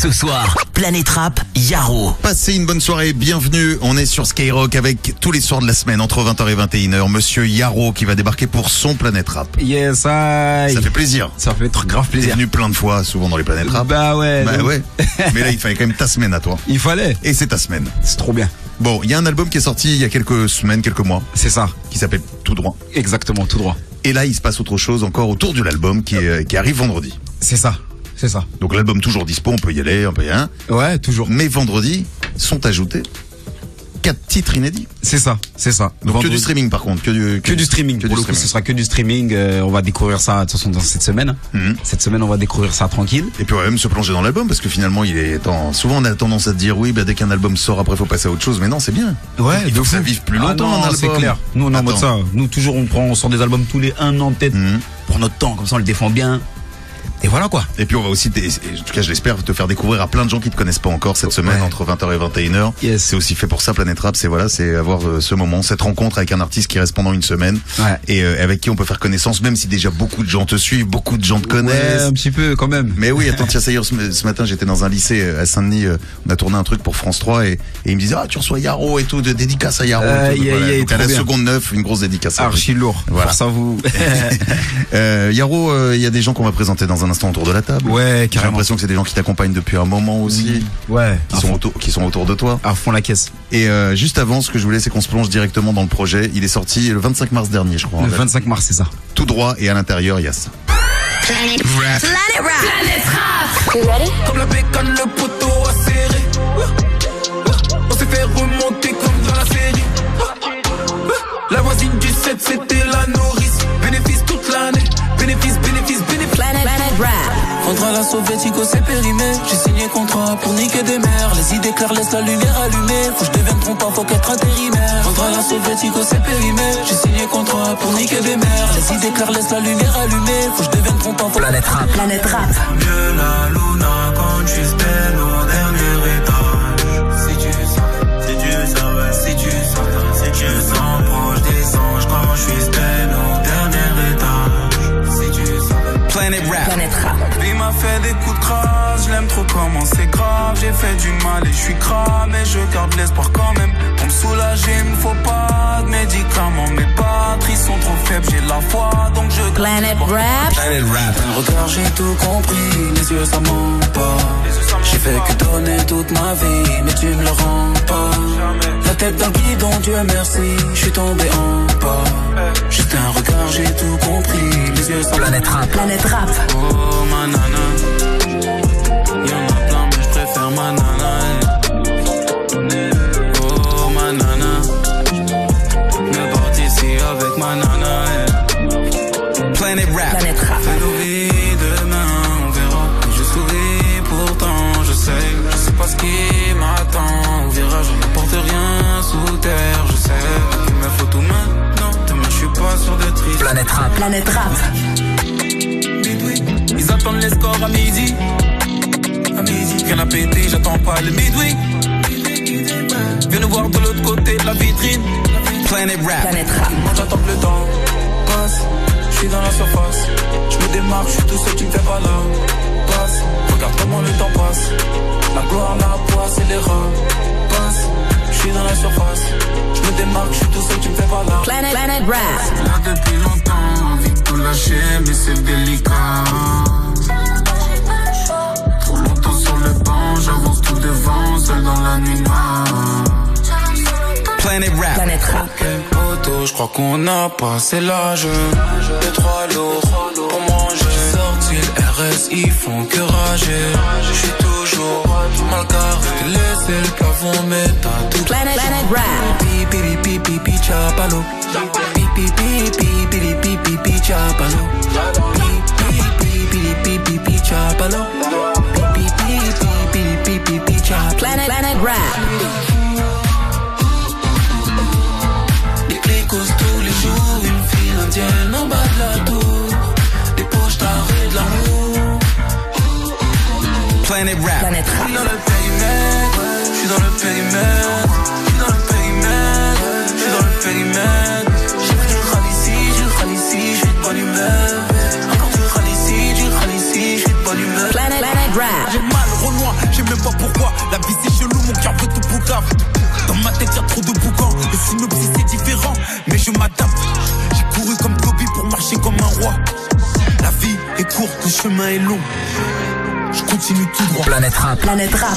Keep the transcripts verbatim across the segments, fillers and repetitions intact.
Ce soir, Planète Rap, Yaro. Passez une bonne soirée, bienvenue. On est sur Skyrock avec tous les soirs de la semaine entre vingt heures et vingt et une heures. Monsieur Yaro qui va débarquer pour son Planète Rap. Yes, I... Ça fait plaisir. Ça fait trop grave T'es plaisir. venu plein de fois, souvent dans les Planètes Rap. Bah ouais. Bah donc... ouais. Mais là, il fallait quand même ta semaine à toi. Il fallait. Et c'est ta semaine. C'est trop bien. Bon, il y a un album qui est sorti il y a quelques semaines, quelques mois. C'est ça. Qui s'appelle Tout Droit. Exactement, tout droit. Et là, il se passe autre chose encore autour de l'album qui, est, qui arrive vendredi. C'est ça. C'est ça. Donc l'album toujours dispo, on peut y aller, on peut y aller. Ouais, toujours. Mais vendredi sont ajoutés quatre titres inédits. C'est ça, c'est ça. Donc Vendredi... que du streaming par contre, que du que, que du streaming. Que Pour du le streaming. coup, ce sera que du streaming. Euh, on va découvrir ça de toute façon dans cette semaine. Mm-hmm. Cette semaine, on va découvrir ça tranquille. Et puis on va même se plonger dans l'album parce que finalement, il est en... souvent on a tendance à te dire oui, bah dès qu'un album sort, après faut passer à autre chose. Mais non, c'est bien. Ouais, il faut que ça vive plus longtemps. Ah non, un album. c'est clair. Nous, on est en mode Attends. ça. Nous, toujours, on prend, on sort des albums tous les un an peut-être Mm-hmm. pour notre temps. Comme ça, on le défend bien. Et voilà quoi. Et puis on va aussi, t- en tout cas je l'espère, te faire découvrir à plein de gens qui te connaissent pas encore cette semaine Ouais. entre vingt heures et vingt et une heures. Yes. C'est aussi fait pour ça, Planète Rap, c'est voilà, c'est avoir euh, ce moment, cette rencontre avec un artiste qui reste pendant une semaine Ouais. et euh, avec qui on peut faire connaissance, même si déjà beaucoup de gens te suivent, beaucoup de gens te connaissent. Ouais, un petit peu quand même. Mais oui, attends, tiens, ça y est, ce, ce matin, j'étais dans un lycée euh, à Saint-Denis, euh, on a tourné un truc pour France trois et, et il me disait, ah, tu reçois Yaro et tout, de dédicace à Yaro. Euh, et tout. yeah, Voilà. yeah, Donc à trop la bien. seconde neuf, une grosse dédicace. à lui. Archi lourd. Voilà. Force à vous. euh, Yaro, il euh, y a des gens qu'on va présenter dans un instant autour de la table. Ouais, J'ai carrément. l'impression que c'est des gens qui t'accompagnent depuis un moment aussi, Ouais. qui à sont fond. autour, qui sont autour de toi. À fond la caisse. Et euh, juste avant, ce que je voulais, c'est qu'on se plonge directement dans le projet. Il est sorti le vingt-cinq mars dernier, je crois. en Le fait. vingt-cinq mars, c'est ça. Tout droit et à l'intérieur, il y a ça. Planète Rap. Planète Rap. You ready? Comme la bécane, le poteau a serré. On s'est fait remonter comme dans la série. La voisine du sept, c'était la nourrice. Bénéfice toute l'année. Bénéfice, bénéfice, bénéfice. Planet, Planet Rap. Contre la soviétique, c'est périmé. J'ai signé contrat pour niquer des mères. Les idées claires laissent la lumière allumée. Faut que je devienne trompeur, faut qu'être intérimaire. Contre la soviétique, c'est périmé. J'ai signé contrat pour niquer des mères. Les idées claires laissent la lumière allumée. Faut que je devienne trompeur, faut Planète Rap. Planet Rap. mieux la luna quand tu spends au dernier étage. Si tu savais, si tu savais, si tu savais, si tu sens proche des anges quand je suis spend au dernier étage. Si tu savais. Planet Rap. Planet Rap. Il m'a fait des coups de crasse, je l'aime trop comment c'est grave. J'ai fait du mal et je suis cramé, je garde l'espoir quand même. Pour me soulager, il me faut pas de médicaments. Mes batteries sont trop faibles, j'ai la foi, donc je garde Planet l'espoir. Rap. Planète Rap. Un regard, j'ai tout compris, les yeux ça ment pas. J'ai fait que donner toute ma vie, mais tu me le rends pas. La tête dans le guidon, Dieu merci, je suis tombé en bas. Juste un regard, j'ai tout compris, les yeux ça Planète Rap. Planet Rap. Oh ma nana, y'en a plein mais je préfère ma nana. Oh ma nana, me porte ici avec ma nana. Planet Rap. Planet Rap. Fais nos vies demain, on verra. Je souris pourtant, je sais, je sais pas ce qui m'attend. Au virage, on n'apporte rien sous terre, je sais. Il me faut tout maintenant, demain je suis pas sûr d'être ici. Planète Rap. Planet Rap. Ils attendent les scores à midi. À midi. Rien à péter, j'attends pas le midweek. Viens nous voir de l'autre côté de la vitrine. Planet Rap. Planet Rap. Moi j'attends que le temps passe. Je suis dans la surface. Je me démarque, je suis tout seul, tu me fais pas la passe. Regarde comment le temps passe. La gloire, la poisse et les rats passe. Je suis dans la surface. Je me démarque, je suis tout seul, tu me fais pas la Planet, Planet Rap. là depuis longtemps, envie de tout lâcher, mais c'est délicat. Trop longtemps sur le banc, j'avance tout devant, seul dans la nuit noire. Planet Rap. Planet Rap. Quel poteau, je crois qu'on a passé l'âge. Deux, trois lourds pour manger. J'ai sorti le R S, ils font que rager. Je suis toujours mal carré. J'ai laissé le plafond, mais t'as tout. Planet, Planet Rap. Pi pi pi pi pi chapalo. Pi pi pi pi pi pi pi pi chapalo. Pi pi pi pi pi pi chapalo. Pi pi pi pi pi pi pi chapalo. Planet, Planet Rap. Des clécos tous les jours, une fille indienne en bas de la tour. Des poches tarées de l'amour. Planet Rap. Planet Rap. Je suis dans le périmètre, je suis dans le périmètre, je suis dans le périmètre, je suis dans le périmètre. J'ai fait du râle ici, du râle ici, je suis de bonne humeur. Encore du râle ici, du râle ici, je suis de bonne humeur. Planet, Planet Rap. J'ai mal au noir, j'ai même pas pourquoi. La vie c'est chelou, mon cœur veut tout boucave. Dans ma tête y'a trop de boucan. Le synopsis c'est différent, mais je m'adapte. J'ai couru comme Toby pour marcher comme un roi. La vie est courte, le chemin est long. Je continue tout droit. Planète Rap. Planète Rap.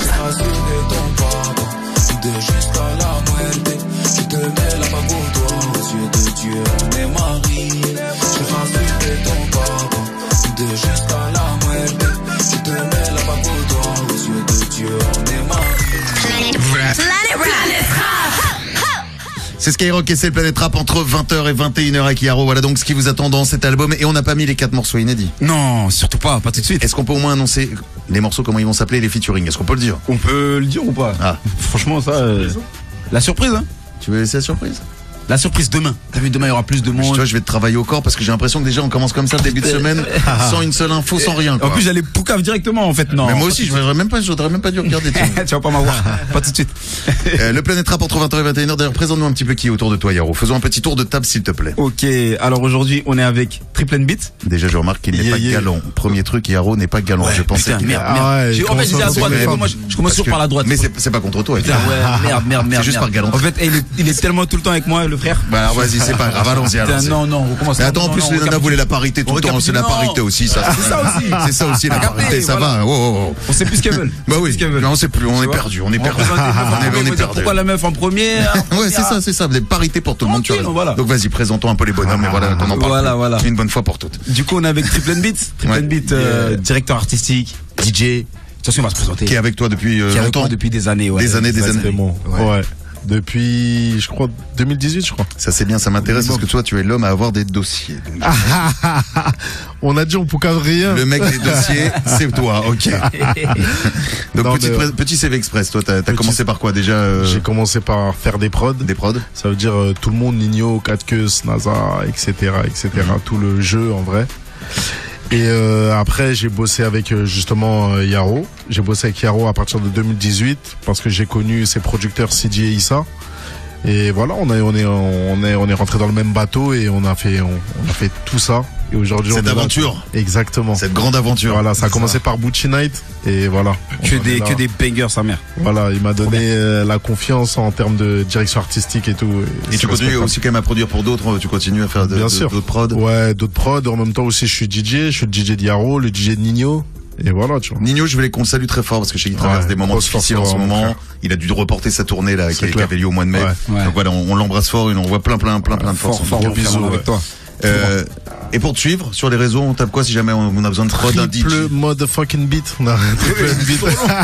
De jusqu'à la muerte, je te mets la bague au doigt. Aux yeux de Dieu, on est mariés. Je rassure de ton papa. De jusqu'à la muerte, je te mets la bague au doigt. Aux yeux de Dieu, on est mariés. Planète Rap. C'est Skyrock et c'est Planète Rap entre vingt heures et vingt et une heures avec Yaro. Voilà donc ce qui vous attend dans cet album. Et on n'a pas mis les quatre morceaux inédits. Non, surtout pas, pas tout de suite. Est-ce qu'on peut au moins annoncer les morceaux, comment ils vont s'appeler, les featuring? Est-ce qu'on peut le dire? On peut le dire ou pas? Ah. Franchement, ça. Euh... La surprise, hein? Tu veux laisser la surprise? La surprise demain. T'as vu, demain il y aura plus de Tu monde. vois, je vais te travailler au corps parce que j'ai l'impression que déjà on commence comme ça début de semaine sans une seule info, sans rien. Quoi. En plus, j'allais poucave directement en fait, non. Mais moi aussi, je voudrais même pas, je voudrais même pas dû regarder. tu vas pas m'avoir. Pas tout de suite. euh, le Planète Rap entre vingt heures et vingt et une heures. D'ailleurs, présente-nous un petit peu qui est autour de toi, Yaro. Faisons un petit tour de table, s'il te plaît. Ok, alors aujourd'hui, on est avec Triple Beat. Déjà, je remarque qu'il n'est Yeah, pas yeah. galant. Premier truc, Yaro n'est pas galant. je pensais Putain, qu'il merde, était- merde. Ah ouais, J'ai- en fait, comment j'ai dit ça, à droite, c'est mais femme. moi, je, je commence Parce toujours que- par la droite. Mais c'est c'est pas contre toi. Putain, évidemment. ouais, merde, merde, merde. juste merde. par galanterie. En fait, il est, il est tellement tout le temps avec moi, le frère. Bah alors vas-y, c'est pas grave. Allons-y, Putain, allons-y. non, non, on recommence. Mais attends, en Non, plus, non, les on nanas recapitule. voulaient la parité tout On le temps. C'est la recapitule. parité aussi, ça. C'est ça aussi. C'est ça aussi, la T'as capté, parité. Ça voilà. va. Oh, oh, oh. On sait plus ce qu'elles veulent. Bah On sait oui. plus ce qu'elles veulent. Mais on sait plus. On est Tu vois perdu. On est On perdu. représente les meufs en On est- premier, on est faut dire perdu. pourquoi la meuf en premier hein, Ouais, c'est ça, c'est ça. Des parités pour tout le monde. Tu Tranquille, vois. voilà. Donc vas-y, présentons un peu les bonhommes. Et voilà, on en parle. Voilà, voilà. Une bonne fois pour toutes. Du coup, on est avec Triple Beat. Triple Ouais. Beat, euh, directeur artistique, D J. Attention, on va se présenter. Qui est avec toi depuis euh, Qui est avec longtemps. moi depuis des années. Ouais. Des années, des années. C'est bon. Ouais. Ouais. Depuis, je crois, deux mille dix-huit, je crois. Ça c'est bien, ça m'intéresse parce que toi tu es l'homme à avoir des dossiers. Donc, On a dit on poucave rien. le mec des dossiers, c'est toi, ok. Donc Non, petit, mais, pré- petit C V Express, toi t'as t'as Petit- commencé par quoi déjà euh, J'ai commencé par faire des prods. Des prods. Ça veut dire euh, tout le monde, Nino, Katkus, NASA, et cetera, et cetera. Tout le jeu en vrai. Et euh, après, j'ai bossé avec euh, justement euh, Yaro. J'ai bossé avec Yaro à partir de deux mille dix-huit parce que j'ai connu ses producteurs Sidi et Issa. Et voilà, on est on est on est on est rentré dans le même bateau et on a fait on, on a fait tout ça. Et aujourd'hui, Cette on est là. aventure. Exactement. Cette grande aventure. Voilà, ça a commencé par Bucci Night et voilà. Que On en est des, là. que des bangers, sa mère. Voilà, il m'a donné euh, la confiance en termes de direction artistique et tout. Et c'est tu continues respectable. aussi quand même à produire pour d'autres, tu continues à faire de, Bien de- sûr. d'autres prods. Ouais, d'autres prods. En même temps aussi, je suis D J. Je suis le D J de Yaro, le D J de Nino. Et voilà, tu vois. Nino, je voulais qu'on le salue très fort parce que je sais qu'il traverse Ouais, des moments grosse difficiles force en ce à mon moment. frère. Il a dû reporter sa tournée là, qui, C'est qui clair. avait lieu au mois de mai. Ouais. Ouais. Donc voilà, on, on l'embrasse fort et on voit plein, plein, plein, plein de force. Fort, fort, Gros mon frère, bisous, on est avec ouais. toi. Euh, et pour te suivre sur les réseaux, on tape quoi si jamais on, on a besoin de prod, un D J? Triple motherfucking beat. On a un triple N beat.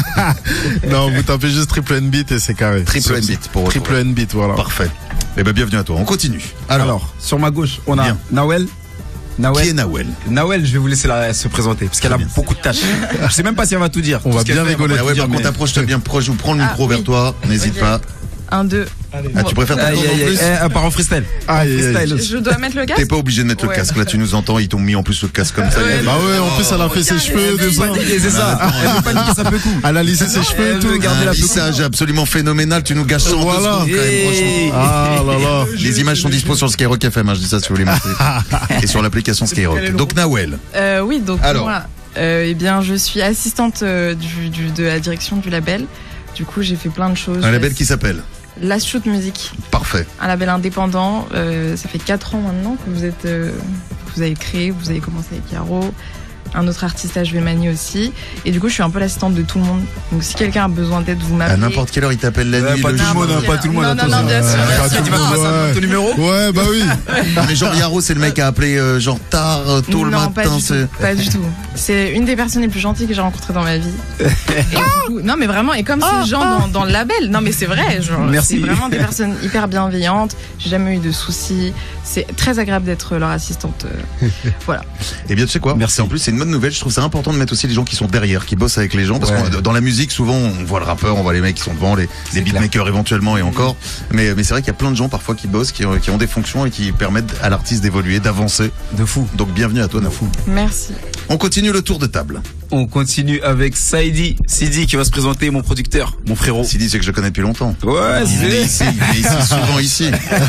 Non, vous tapez juste triple N beat et c'est carré. Triple N beat pour Triple retrouver. N beat, voilà. Parfait. Eh ben bienvenue à toi. On continue. Alors, Alors, sur ma gauche, on a Bien. Nawel. Nawel. qui est Nawel? Nawel, je vais vous laisser la, se présenter parce qu'elle a bien. beaucoup de tâches. Je sais même pas si elle va tout dire. On Tout va ce qu'elle bien fait, elle va rigoler. pas Ah tout ouais, dire, par contre, mais- approche-toi bien proche ou prends le Ah, micro vers oui. toi. N'hésite Ok. pas. Un, deux. Ah, tu préfères Aïe, t'entendre en aïe, aïe, plus? eh, elle part en freestyle. Aïe, aïe, aïe. Freestyle. Je dois mettre le T'es casque. pas obligé de mettre le Ouais. casque. Là, tu nous entends. Ils t'ont mis en plus le casque comme ça. Ouais, Il y a- Bah ouais, en plus, elle a fait ses cheveux, regardez, tout ça. regardez. C'est ça. Elle veut pas niquer sa peu coup. Elle a lissé ses cheveux et Elle tout. veut garder Un la peu lissage absolument phénoménal. Tu nous gâches ça en deux Voilà. secondes, quand même, franchement. Ah là là. Les images sont dispo sur le Skyrock F M, hein, je dis ça si vous voulez montrer. Et sur l'application Skyrock. Donc Nawel. Euh, oui, donc Alors. moi, euh, eh bien, je suis assistante euh, du, du- de la direction du label. Du coup, j'ai fait plein de choses. Un label qui s'appelle. Last Shoot Music, Parfait. un label indépendant. Euh, ça fait quatre ans maintenant que vous êtes, euh, que vous avez créé, vous avez commencé avec Yaro, un autre artiste H V Mani aussi. Et du coup, je suis un peu l'assistante de tout le monde. Donc, si quelqu'un a besoin d'aide, vous À m'appelez. n'importe quelle heure il t'appelle la Ouais, nuit. pas le tout le jour. monde, hein, pas tout le monde. Non, non, attention. non, bien sûr, Euh, bien pas sûr. tout Tu le vas monde, passer ouais. ton numéro? Ouais, bah oui. Mais genre Yaro, c'est le mec à appeler euh, genre tard, euh, tôt le non, matin. pas du c'est- tout. Pas du tout. C'est une des personnes les plus gentilles que j'ai rencontrées dans ma vie. Et du coup- non, mais vraiment, et comme ces gens dans, dans le label, non, mais c'est vrai. Genre, Merci. c'est vraiment des personnes hyper bienveillantes. J'ai jamais eu de soucis. C'est très agréable d'être leur assistante. euh, Voilà. Eh bien, tu sais quoi? Merci. En plus, c'est une bonne nouvelle. Je trouve ça important de mettre aussi les gens qui sont derrière, qui bossent avec les gens. Parce Ouais. que dans la musique, souvent, on voit le rappeur, on voit les mecs qui sont devant, les, les C'est beatmakers éventuellement et encore. Mais, mais c'est vrai qu'il y a plein de gens parfois qui bossent, qui, ont- qui ont des fonctions et qui permettent à l'artiste d'évoluer, d'avancer. De fou. Donc, bienvenue à toi, Nafou. Merci. On continue le tour de table. On continue avec Saidi. Sidi qui va se présenter, mon producteur, mon frérot. Sidi, c'est que je le connais depuis longtemps. Ouais, Il est c'est. ici, il est ici, souvent ici.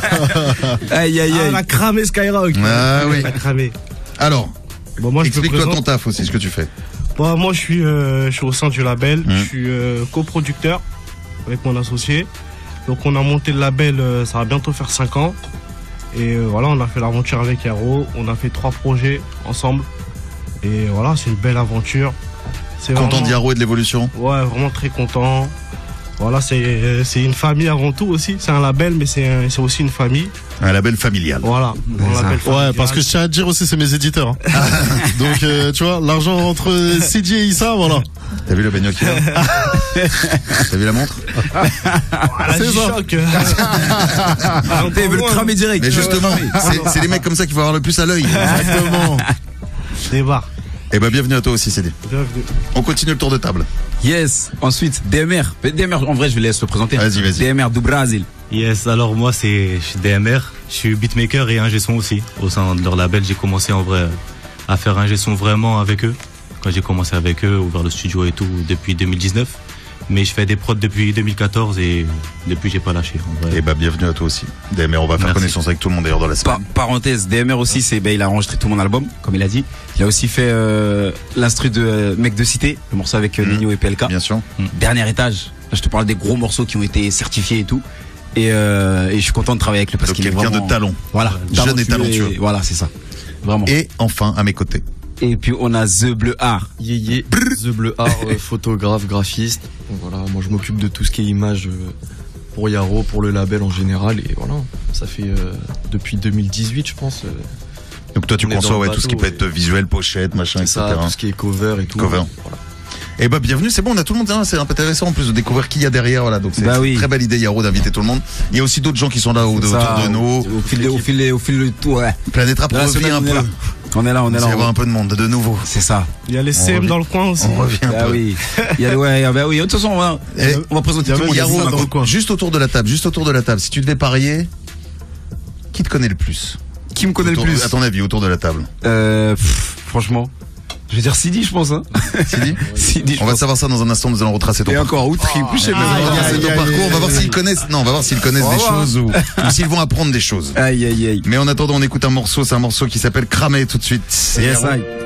Aïe, aïe, Ah, aïe. on a cramé Skyrock. Ah oui. On a cramé. Alors, Bon, moi, je peux explique-toi présenter. ton taf aussi, ce que tu fais. Bah, moi, je suis, euh, je suis au sein du label. Mmh. Je suis euh, coproducteur avec mon associé. Donc, on a monté le label, euh, ça va bientôt faire cinq ans. Et euh, voilà, on a fait l'aventure avec Yaro. On a fait trois projets ensemble. Et voilà, c'est une belle aventure. C'est Content vraiment... d'Yaro et de l'évolution? Ouais, vraiment très content. Voilà, c'est c'est une famille avant tout aussi. C'est un label, mais c'est un- c'est aussi une famille. Un label familial. Voilà, un label Ouais, familial. parce que je tiens à te dire aussi, c'est mes éditeurs. hein. Donc, euh, tu vois, l'argent entre C D et Issa, voilà. T'as vu le bagnole qu'il a? T'as vu la montre? Voilà, c'est du ça. choc. T'es veut le cramer direct. Mais justement, c'est c'est les mecs comme ça qu'il faut avoir le plus à l'œil. Exactement. Débarque. Eh ben, bienvenue à toi aussi, C D. Bienvenue. On continue le tour de table. Yes. Ensuite, D M R. D M R, en vrai, je vais laisser le présenter. Vas-y, vas-y. D M R du Brésil. Yes, alors moi c'est je suis D M R, je suis beatmaker et ingé son aussi. Au sein de leur label, j'ai commencé en vrai à faire ingé son vraiment avec eux. Quand j'ai commencé avec eux, ouvert le studio et tout depuis deux mille dix-neuf. Mais je fais des prods depuis deux mille quatorze et depuis j'ai pas lâché. En vrai. Eh ben, bienvenue à toi aussi. D M R, on va faire Merci. connaissance avec tout le monde d'ailleurs dans la Par- semaine. parenthèse, D M R aussi, c'est, ben, il a enregistré tout mon album, comme il a dit. Il a aussi fait euh, l'instru de euh, Mec de Cité, le morceau avec euh, Mhm. Nino et P L K. Bien sûr. Dernier étage. Là, je te parle des gros morceaux qui ont été certifiés et tout. Et, euh, et je suis content de travailler avec lui parce Donc, qu'il est quelqu'un vraiment... de talent. Voilà. Jeune et talentueux. Voilà, c'est ça. Vraiment. Et, Et enfin, à mes côtés. et puis, on a The Bleu Art. Yeah, yeah. The Bleu Art, euh, photographe, graphiste. Donc voilà, moi je m'occupe de tout ce qui est image euh, pour Yaro, pour le label en général. Et voilà, ça fait euh, depuis deux mille dix-huit, je pense. euh, Donc toi, tu On est conçois dans le ouais, tout ce qui bateau, peut être visuel, pochette, machin, c'est et ça, cetera. tout ce qui est cover et tout. Cover. Voilà. Eh ben, bienvenue, c'est bon, on a tout le monde, hein, c'est un peu intéressant en plus de découvrir qui il y a derrière, voilà, donc c'est Bah c'est oui. une très belle idée, Yaro, d'inviter tout le monde. Il y a aussi d'autres gens qui sont là au- C'est autour ça, de nous. Au fil, de- au fil, de- au fil de tout, ouais. Planète Rap Là, la revient semaine, un on est peu. là. On est là, on est Il va là. y avoir on- un peu de monde, de nouveau. C'est ça. Il y a les On C M revient- dans le coin aussi. On revient un Ah peu. oui. Il y a, ouais, bah oui. De toute façon, on va, Eh, on va présenter tout le monde. Yaro, Il y a dans le coin. juste autour de la table, juste autour de la table. Si tu devais parier, qui te connaît le plus? Qui me connaît Autour- le plus? À ton avis, autour de la table. Euh, pff, franchement. Je vais dire Sidi, je pense, hein. Sidi Sidi, je On va pense. savoir ça dans un instant, nous allons retracer ton Et parcours. encore, outre, plus chez On va moi. retracer ton aïe, parcours, on va aïe, voir aïe. s'ils connaissent, non, on va voir s'ils connaissent On des va voir. choses ou, ou s'ils vont apprendre des choses. Aïe, aïe, aïe. Mais en attendant, on écoute un morceau, c'est un morceau qui s'appelle Cramé tout de suite. C'est Yes, Yaro. aïe.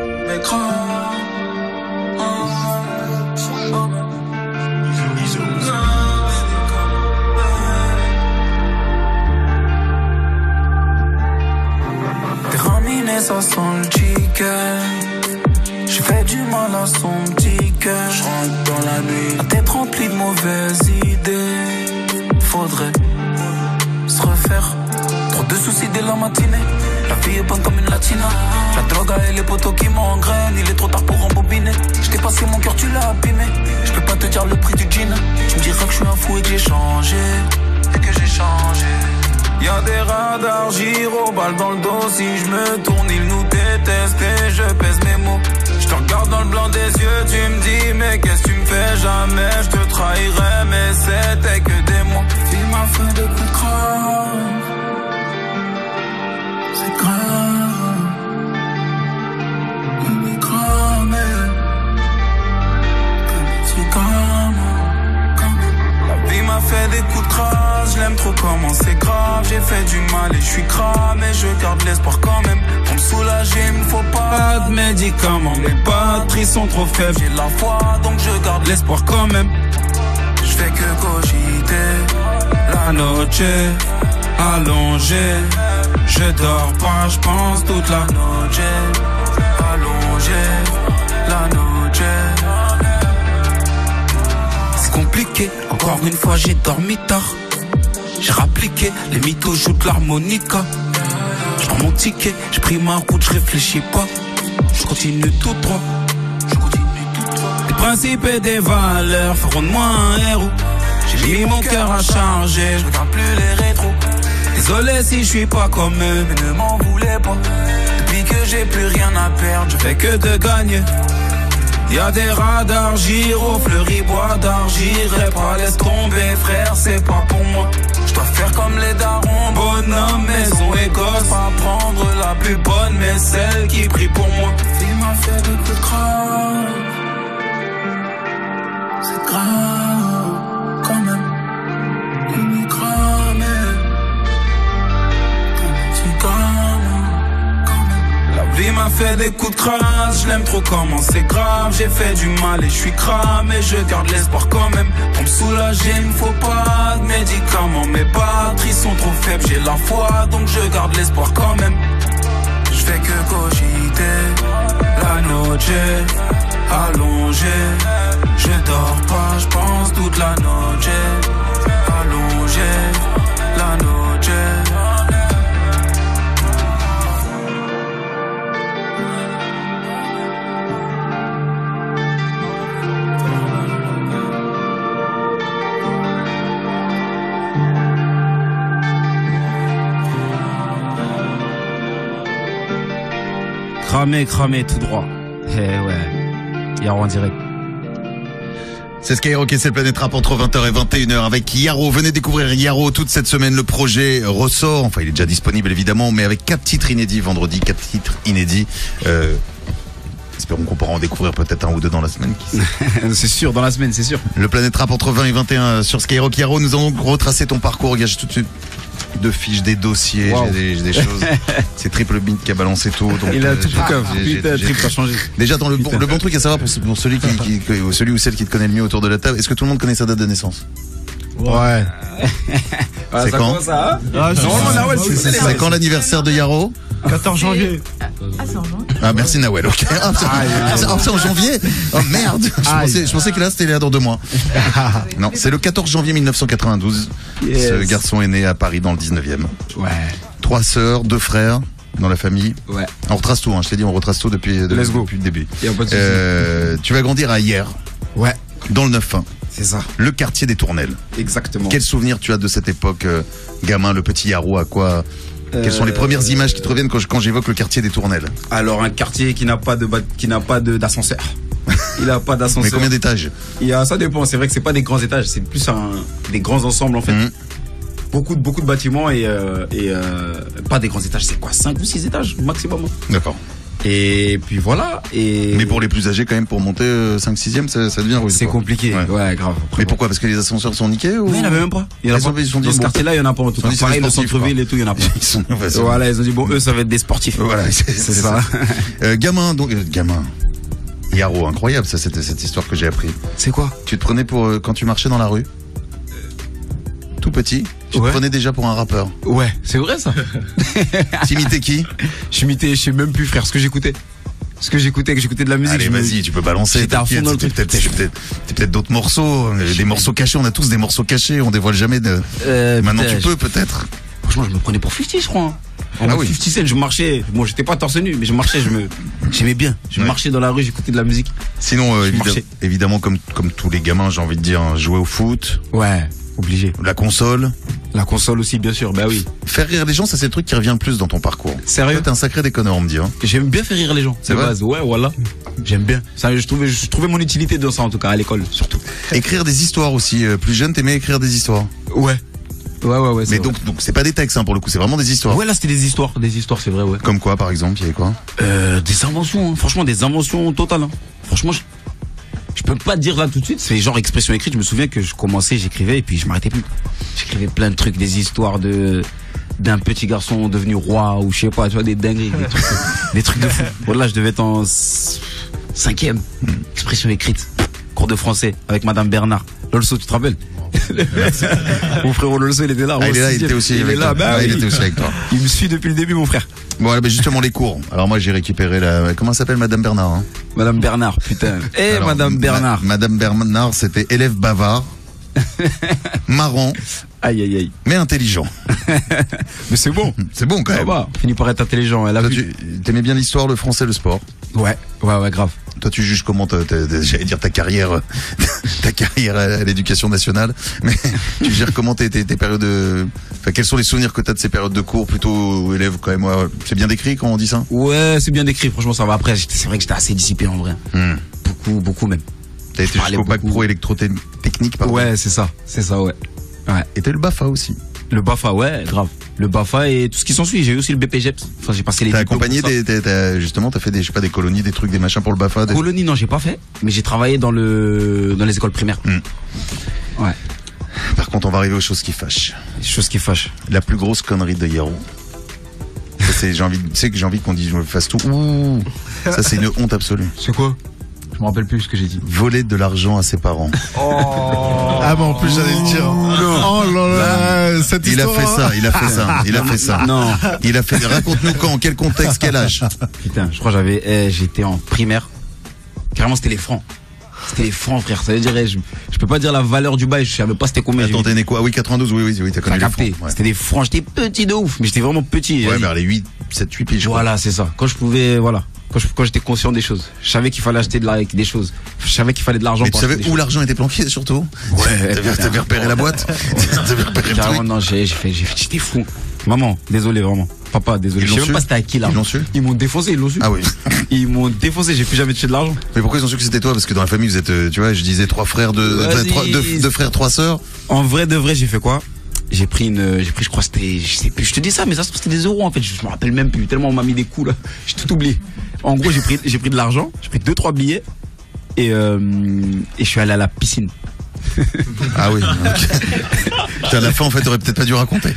T'es raminé, ça sent le chicken. J'ai fait du mal à son petit cœur. J'rentre dans la nuit, la tête remplie de mauvaises idées. Faudrait se refaire. Trop de soucis dès la matinée. La vie est bonne comme une latina. La drogue et les poteaux qui m'engrainent. Il est trop tard pour embobiner. J't'ai passé mon cœur, tu l'as abîmé. J'peux pas te dire le prix du jean. Tu me diras que je suis un fou et que j'ai changé. Et que j'ai changé. Y'a des radars, gyro, balles dans le dos. Si je me tourne, ils nous détestent et je pèse mes mots. Je te regarde dans le blanc des yeux, tu me dis mais qu'est-ce que tu me fais? Jamais je te trahirais, mais c'était que des mots. Il m'a fait des coups de crâne. C'est grave. Il est cramé. C'est grave. La vie m'a fait des coups de crasse, je l'aime trop comment c'est grave. J'ai fait du mal et je suis cramé, je garde l'espoir quand même. Pour me soulager, il me faut pas de médicaments. Les batteries sont trop faibles, j'ai la foi donc je garde l'espoir quand même. Je fais que cogiter, la noche allongée. Je dors pas, je pense toute la noche allongée, la noche. C'est compliqué, encore une fois j'ai dormi tard. J'ai rappliqué, les mythos jouent de l'harmonica. Je prends mon ticket, j'ai pris ma route, je réfléchis pas. Je continue tout droit. Je continue tout droit. Des principes et des valeurs feront de moi un héros. J'ai mis mon cœur à charger, je regarde plus les rétros. Désolé si je suis pas comme eux, mais ne m'en voulez pas. Depuis que j'ai plus rien à perdre, je fais que de gagner. Y'a des radars, gyro, fleuri, bois d'art, j'irai pas, laisse tomber frère, c'est pas pour moi. Je dois faire comme les darons, bonhomme, maison et gosse. Pas prendre la plus bonne, mais celle qui prie pour moi. Il m'a fait des coups de crâne. C'est grave, quand même. Il m'y cramé. C'est grave, quand même. La vie m'a fait des coups de crasse, je l'aime trop comment c'est grave. J'ai fait du mal et je suis cramé, je garde l'espoir quand même. Pour me soulager, il me faut pas de médicaments. Mes batteries sont trop faibles, j'ai la foi, donc je garde l'espoir quand même. Je fais que cogiter, la noche, allongé. Je dors pas, je pense toute la noche, allongé, la noche. Cramé, cramé, tout droit. Eh ouais, Yaro en direct. C'est Skyrock et c'est le Planète Rap entre vingt heures et vingt et une heures avec Yaro. Venez découvrir Yaro toute cette semaine. Le projet ressort. Enfin, il est déjà disponible évidemment, mais avec quatre titres inédits vendredi, quatre titres inédits. Euh, espérons qu'on pourra en découvrir peut-être un ou deux dans la semaine. C'est sûr, dans la semaine, c'est sûr. Le Planète Rap entre vingt et vingt et un sur Skyrock. Yaro, nous allons retracer ton parcours. Regarde, j'ai tout de suite de fiches, des dossiers, wow. j'ai, des, j'ai des choses. C'est Triple Beat qui a balancé tout. Donc, il a euh, tout j'ai, pour j'ai, j'ai, j'ai, Triple a changé. Déjà, attends, le, bon, le bon truc à savoir pour, pour celui qui, qui, celui ou celle qui te connaît le mieux autour de la table, est-ce que tout le monde connaît sa date de naissance? Ouais. Ah, c'est ça quand ça, hein ah, c'est, non, c'est, Nawel, c'est, c'est, c'est quand l'anniversaire de Yaro? quatorze janvier. Ah, c'est en janvier. Ah, merci Nawel, ok. Ah, c'est, ah, c'est, ah, c'est en janvier? Oh merde! Je pensais, je pensais que là, c'était là dans deux mois. Non, c'est le quatorze janvier mille neuf cent quatre-vingt-douze. Yes. Ce garçon est né à Paris dans le dix-neuvième. Ouais. Trois sœurs, deux frères dans la famille. Ouais. On retrace tout, hein. Je t'ai dit, on retrace tout depuis, de, Let's go. depuis le début. Y a pas de soucis. Euh, tu vas grandir à Hier. Ouais. Dans le neuf un. C'est ça. Le quartier des Tournelles. Exactement. Quel souvenir tu as de cette époque, euh, gamin, le petit Yaro, à quoi? Euh... Quelles sont les premières images qui te reviennent quand, je, quand j'évoque le quartier des Tournelles? Alors, un quartier qui n'a pas de, qui n'a pas de, d'ascenseur. Il n'a pas d'ascenseur. Mais combien d'étages? Il y a, ça dépend. C'est vrai que c'est pas des grands étages, c'est plus un, des grands ensembles, en fait. Mmh. Beaucoup de, beaucoup de bâtiments et, euh, et euh, pas des grands étages. C'est quoi, cinq ou six étages maximum? D'accord. Et puis voilà. Et mais pour les plus âgés, quand même, pour monter euh, cinq sixième, ça, ça devient rude. C'est quoi. Compliqué. Ouais, ouais grave. Après, mais bon. Pourquoi? Parce que les ascenseurs sont niqués ou... Mais il n'y en avait même pas. Il y en a pas. Ils sont dit, dans ce bon, quartier-là, il y en a pas en tout cas. Pareil, le centre-ville et tout, il y en a pas. Ils sont... Voilà, ils ont dit, bon, eux, ça va être des sportifs. Voilà, c'est, c'est, c'est ça. ça. euh, gamin, donc, euh, gamin. Yaro, incroyable, ça, c'était cette histoire que j'ai appris. C'est quoi? Tu te prenais pour, euh, quand tu marchais dans la rue? Tout petit? Tu ouais. te prenais déjà pour un rappeur? Ouais, c'est vrai ça. T'imitais qui? J'imitais, je sais même plus, frère, ce que j'écoutais. Ce que j'écoutais, que j'écoutais de la musique. Allez, vas-y, me... tu peux balancer. J'étais à fond dans le truc. Peut-être, peut-être, peut-être d'autres morceaux, des morceaux cachés. On a tous des morceaux cachés. On dévoile jamais de. Euh, Maintenant, tu peux peut-être. Franchement, je me prenais pour cinquante, je crois. En ah oui. cinquante Cent, je marchais. Bon, j'étais pas torse nu, mais je marchais. Je me, j'aimais bien. Je ouais. marchais dans la rue, j'écoutais de la musique. Sinon, euh, évidemment, évidemment, comme comme tous les gamins, j'ai envie de dire, jouer au foot. Ouais. Obligé. La console. La console aussi, bien sûr, bah oui. Faire rire les gens, ça c'est le truc qui revient le plus dans ton parcours. Sérieux? T'es un sacré déconneur, on me dit. Hein. J'aime bien faire rire les gens. C'est vrai? Base. Ouais, voilà. J'aime bien. Ça, je trouvais, je trouvais mon utilité dans ça, en tout cas, à l'école, surtout. Écrire des histoires aussi. Plus jeune, t'aimais écrire des histoires? Ouais. Ouais, ouais, ouais. Mais donc, donc, c'est pas des textes, hein, pour le coup, c'est vraiment des histoires. Ouais, là, c'était des histoires. Des histoires, c'est vrai, ouais. Comme quoi, par exemple? Il y avait quoi? Euh, des inventions, hein. Franchement, des inventions totales, hein. Franchement, je... Je peux pas te dire là tout de suite, c'est genre expression écrite. Je me souviens que je commençais, j'écrivais et puis je m'arrêtais plus. J'écrivais plein de trucs, des histoires de d'un petit garçon devenu roi ou je sais pas, tu vois, des dingueries, des trucs, des trucs de fou. Voilà, je devais être en cinquième. Expression écrite, cours de français avec Madame Bernard. Lolso, tu te rappelles? Mon frère Lolso, il était là. Ah, il est là, il était aussi il avec est là, toi. Bah, ah, oui. Il était aussi avec toi. Il me suit depuis le début, mon frère. Bon, alors, bah, justement, les cours. Alors, moi, j'ai récupéré la, comment s'appelle Madame Bernard, hein? Madame Bernard, putain. Eh, alors, Madame Bernard. Ma, Madame Bernard, c'était élève bavard, marrant. Aïe, aïe, aïe. Mais intelligent. Mais c'est bon. C'est bon, quand même. Va. Finit par être intelligent. Elle a Toi, vu. tu t'aimais bien l'histoire, le français, le sport? Ouais, ouais, ouais, grave. Toi, tu juges comment, ta, ta, ta, j'allais dire ta carrière, ta carrière à l'éducation nationale, mais tu gères comment tes, tes, tes périodes de, enfin, quels sont les souvenirs que t'as de ces périodes de cours, plutôt élèves quand même, ouais, c'est bien décrit quand on dit ça? Ouais, c'est bien décrit, franchement, ça va. Après, c'est vrai que j'étais assez dissipé en vrai. Hmm. Beaucoup, beaucoup même. T'as été jusqu'au bac pro électrotechnique, par Ouais, c'est ça, c'est ça, ouais. Ouais. Et t'as eu le BAFA aussi? Le BAFA, ouais, grave. Le BAFA et tout ce qui s'ensuit. J'ai eu aussi le B P G E P S. Enfin, j'ai passé les. T'as accompagné des, t'as, t'as, justement, t'as fait des, je sais pas, des colonies, des trucs, des machins pour le BAFA. Des... Colonies, non, j'ai pas fait. Mais j'ai travaillé dans le, dans les écoles primaires. Mm. Ouais. Par contre, on va arriver aux choses qui fâchent. Les choses qui fâchent. La plus grosse connerie de Yaro. c'est, j'ai envie, tu sais que j'ai envie qu'on dise, je fasse tout. Ouh, ça c'est une honte absolue. C'est quoi? Je me rappelle plus ce que j'ai dit. Voler de l'argent à ses parents. Oh. Ah bah en plus j'allais le dire. Oh là là, cette il histoire. a fait ça, il a fait ça, il a fait ça. Non. Il a fait. Raconte-nous quand, quel contexte, quel âge. Putain, je crois que j'avais, eh, j'étais en primaire. Carrément, c'était les francs. C'était les francs, frère. Ça veut dire, eh, je, je peux pas dire la valeur du bail. Je savais pas c'était combien. Attends, t'es né quoi? Ah oui, quatre-vingt-douze. Oui, oui, oui, t'as connu les capté. francs. Ouais. C'était des francs. J'étais petit de ouf, mais j'étais vraiment petit. Ouais, vers les huit, sept, huit piges. Voilà, c'est ça. Quand je pouvais, voilà. Quand, je, quand j'étais conscient des choses, je savais qu'il fallait acheter de la, des choses. Je savais qu'il fallait de l'argent. Mais tu pour savais où l'argent était planqué surtout? Ouais. T'avais, t'avais repéré la boîte? T'avais repéré le Carrément, truc? non, j'ai, j'ai fait, j'ai fait, j'étais fou. Maman, désolé vraiment. Papa, désolé. Ils Je sais l'ont même pas su c'était à qui là. Ils l'ont su? Ils m'ont défoncé, ils l'ont su. Ah oui. Ils m'ont défoncé, j'ai plus jamais touché de l'argent. Mais pourquoi ils ont su que c'était toi? Parce que dans la famille vous êtes, euh, tu vois, je disais trois frères, deux, enfin, trois, deux, deux frères, trois sœurs. En vrai de vrai, j'ai fait quoi? J'ai pris une, j'ai pris, je crois que c'était, je sais plus, je te dis ça, mais ça se trouve c'était des euros en fait, je me rappelle même plus, tellement on m'a mis des coups là, j'ai tout oublié. En gros, j'ai pris, j'ai pris de l'argent, j'ai pris deux, trois billets, et, euh, et je suis allé à la piscine. Ah oui. Okay. À la fin, en fait, t'aurais peut-être pas dû raconter.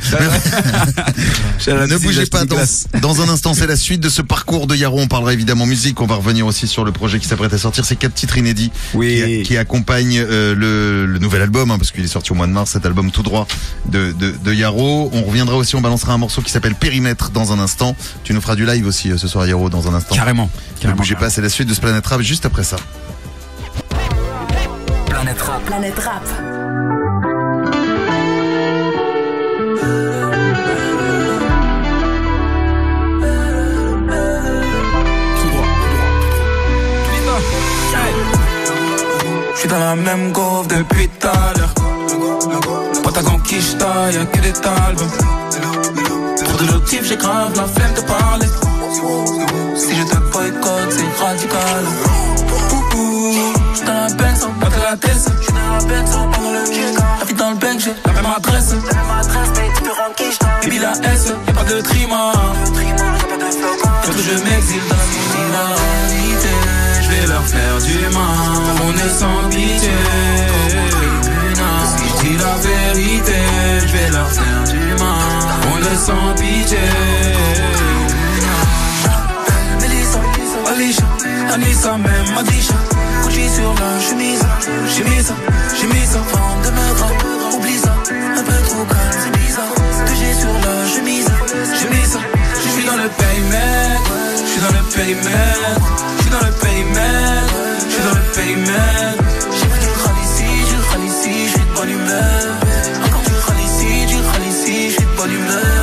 Ne bougez pas. Dans, dans un instant, c'est la suite de ce parcours de Yaro. On parlera évidemment musique. On va revenir aussi sur le projet qui s'apprête à sortir. C'est quatre titres inédits oui. qui, qui accompagnent euh, le, le nouvel album, hein, parce qu'il est sorti au mois de mars, cet album tout droit de, de, de Yaro. On reviendra aussi, on balancera un morceau qui s'appelle Périmètre dans un instant. Tu nous feras du live aussi euh, ce soir, Yaro, dans un instant. Carrément. Ne bougez pas, c'est la suite de ce Planète Rap juste après ça. Planète Rap. Planète Rap. J'suis dans la même gauve depuis tout à l'heure. Pas ta conquista, y'a que des talbes. Trop de motifs, j'ai grave la flemme de parler. Si je te boycotte, c'est radical. J'suis dans la Benz, pas de la tête. J'suis dans la Benz, pendant le kick. La vie dans le bank, j'ai la même adresse. La même adresse, mais tu peux rendre quiche. Baby la S, y'a pas de trima. Faut que je m'exile dans la réalité. Je vais leur faire du mal, on est sans pitié. Si je dis la vérité, je vais leur faire du mal, on est sans pitié. Mélissa, Alicia, Anissa, même Madisha. Gucci sur la chemise, j'ai mis ça, j'ai mis ça. Femme de me drap, oublie ça, un peu trop calme, c'est bizarre. Que j'ai sur la chemise, j'ai mis ça. Je suis dans le périmètre, je suis dans le périmètre. J'suis dans le périmètre, j'suis dans le périmètre. J'ai pris du râle ici, du râle ici, j'suis de bonne humeur. Encore du râle ici, du râle ici, j'suis de bonne humeur.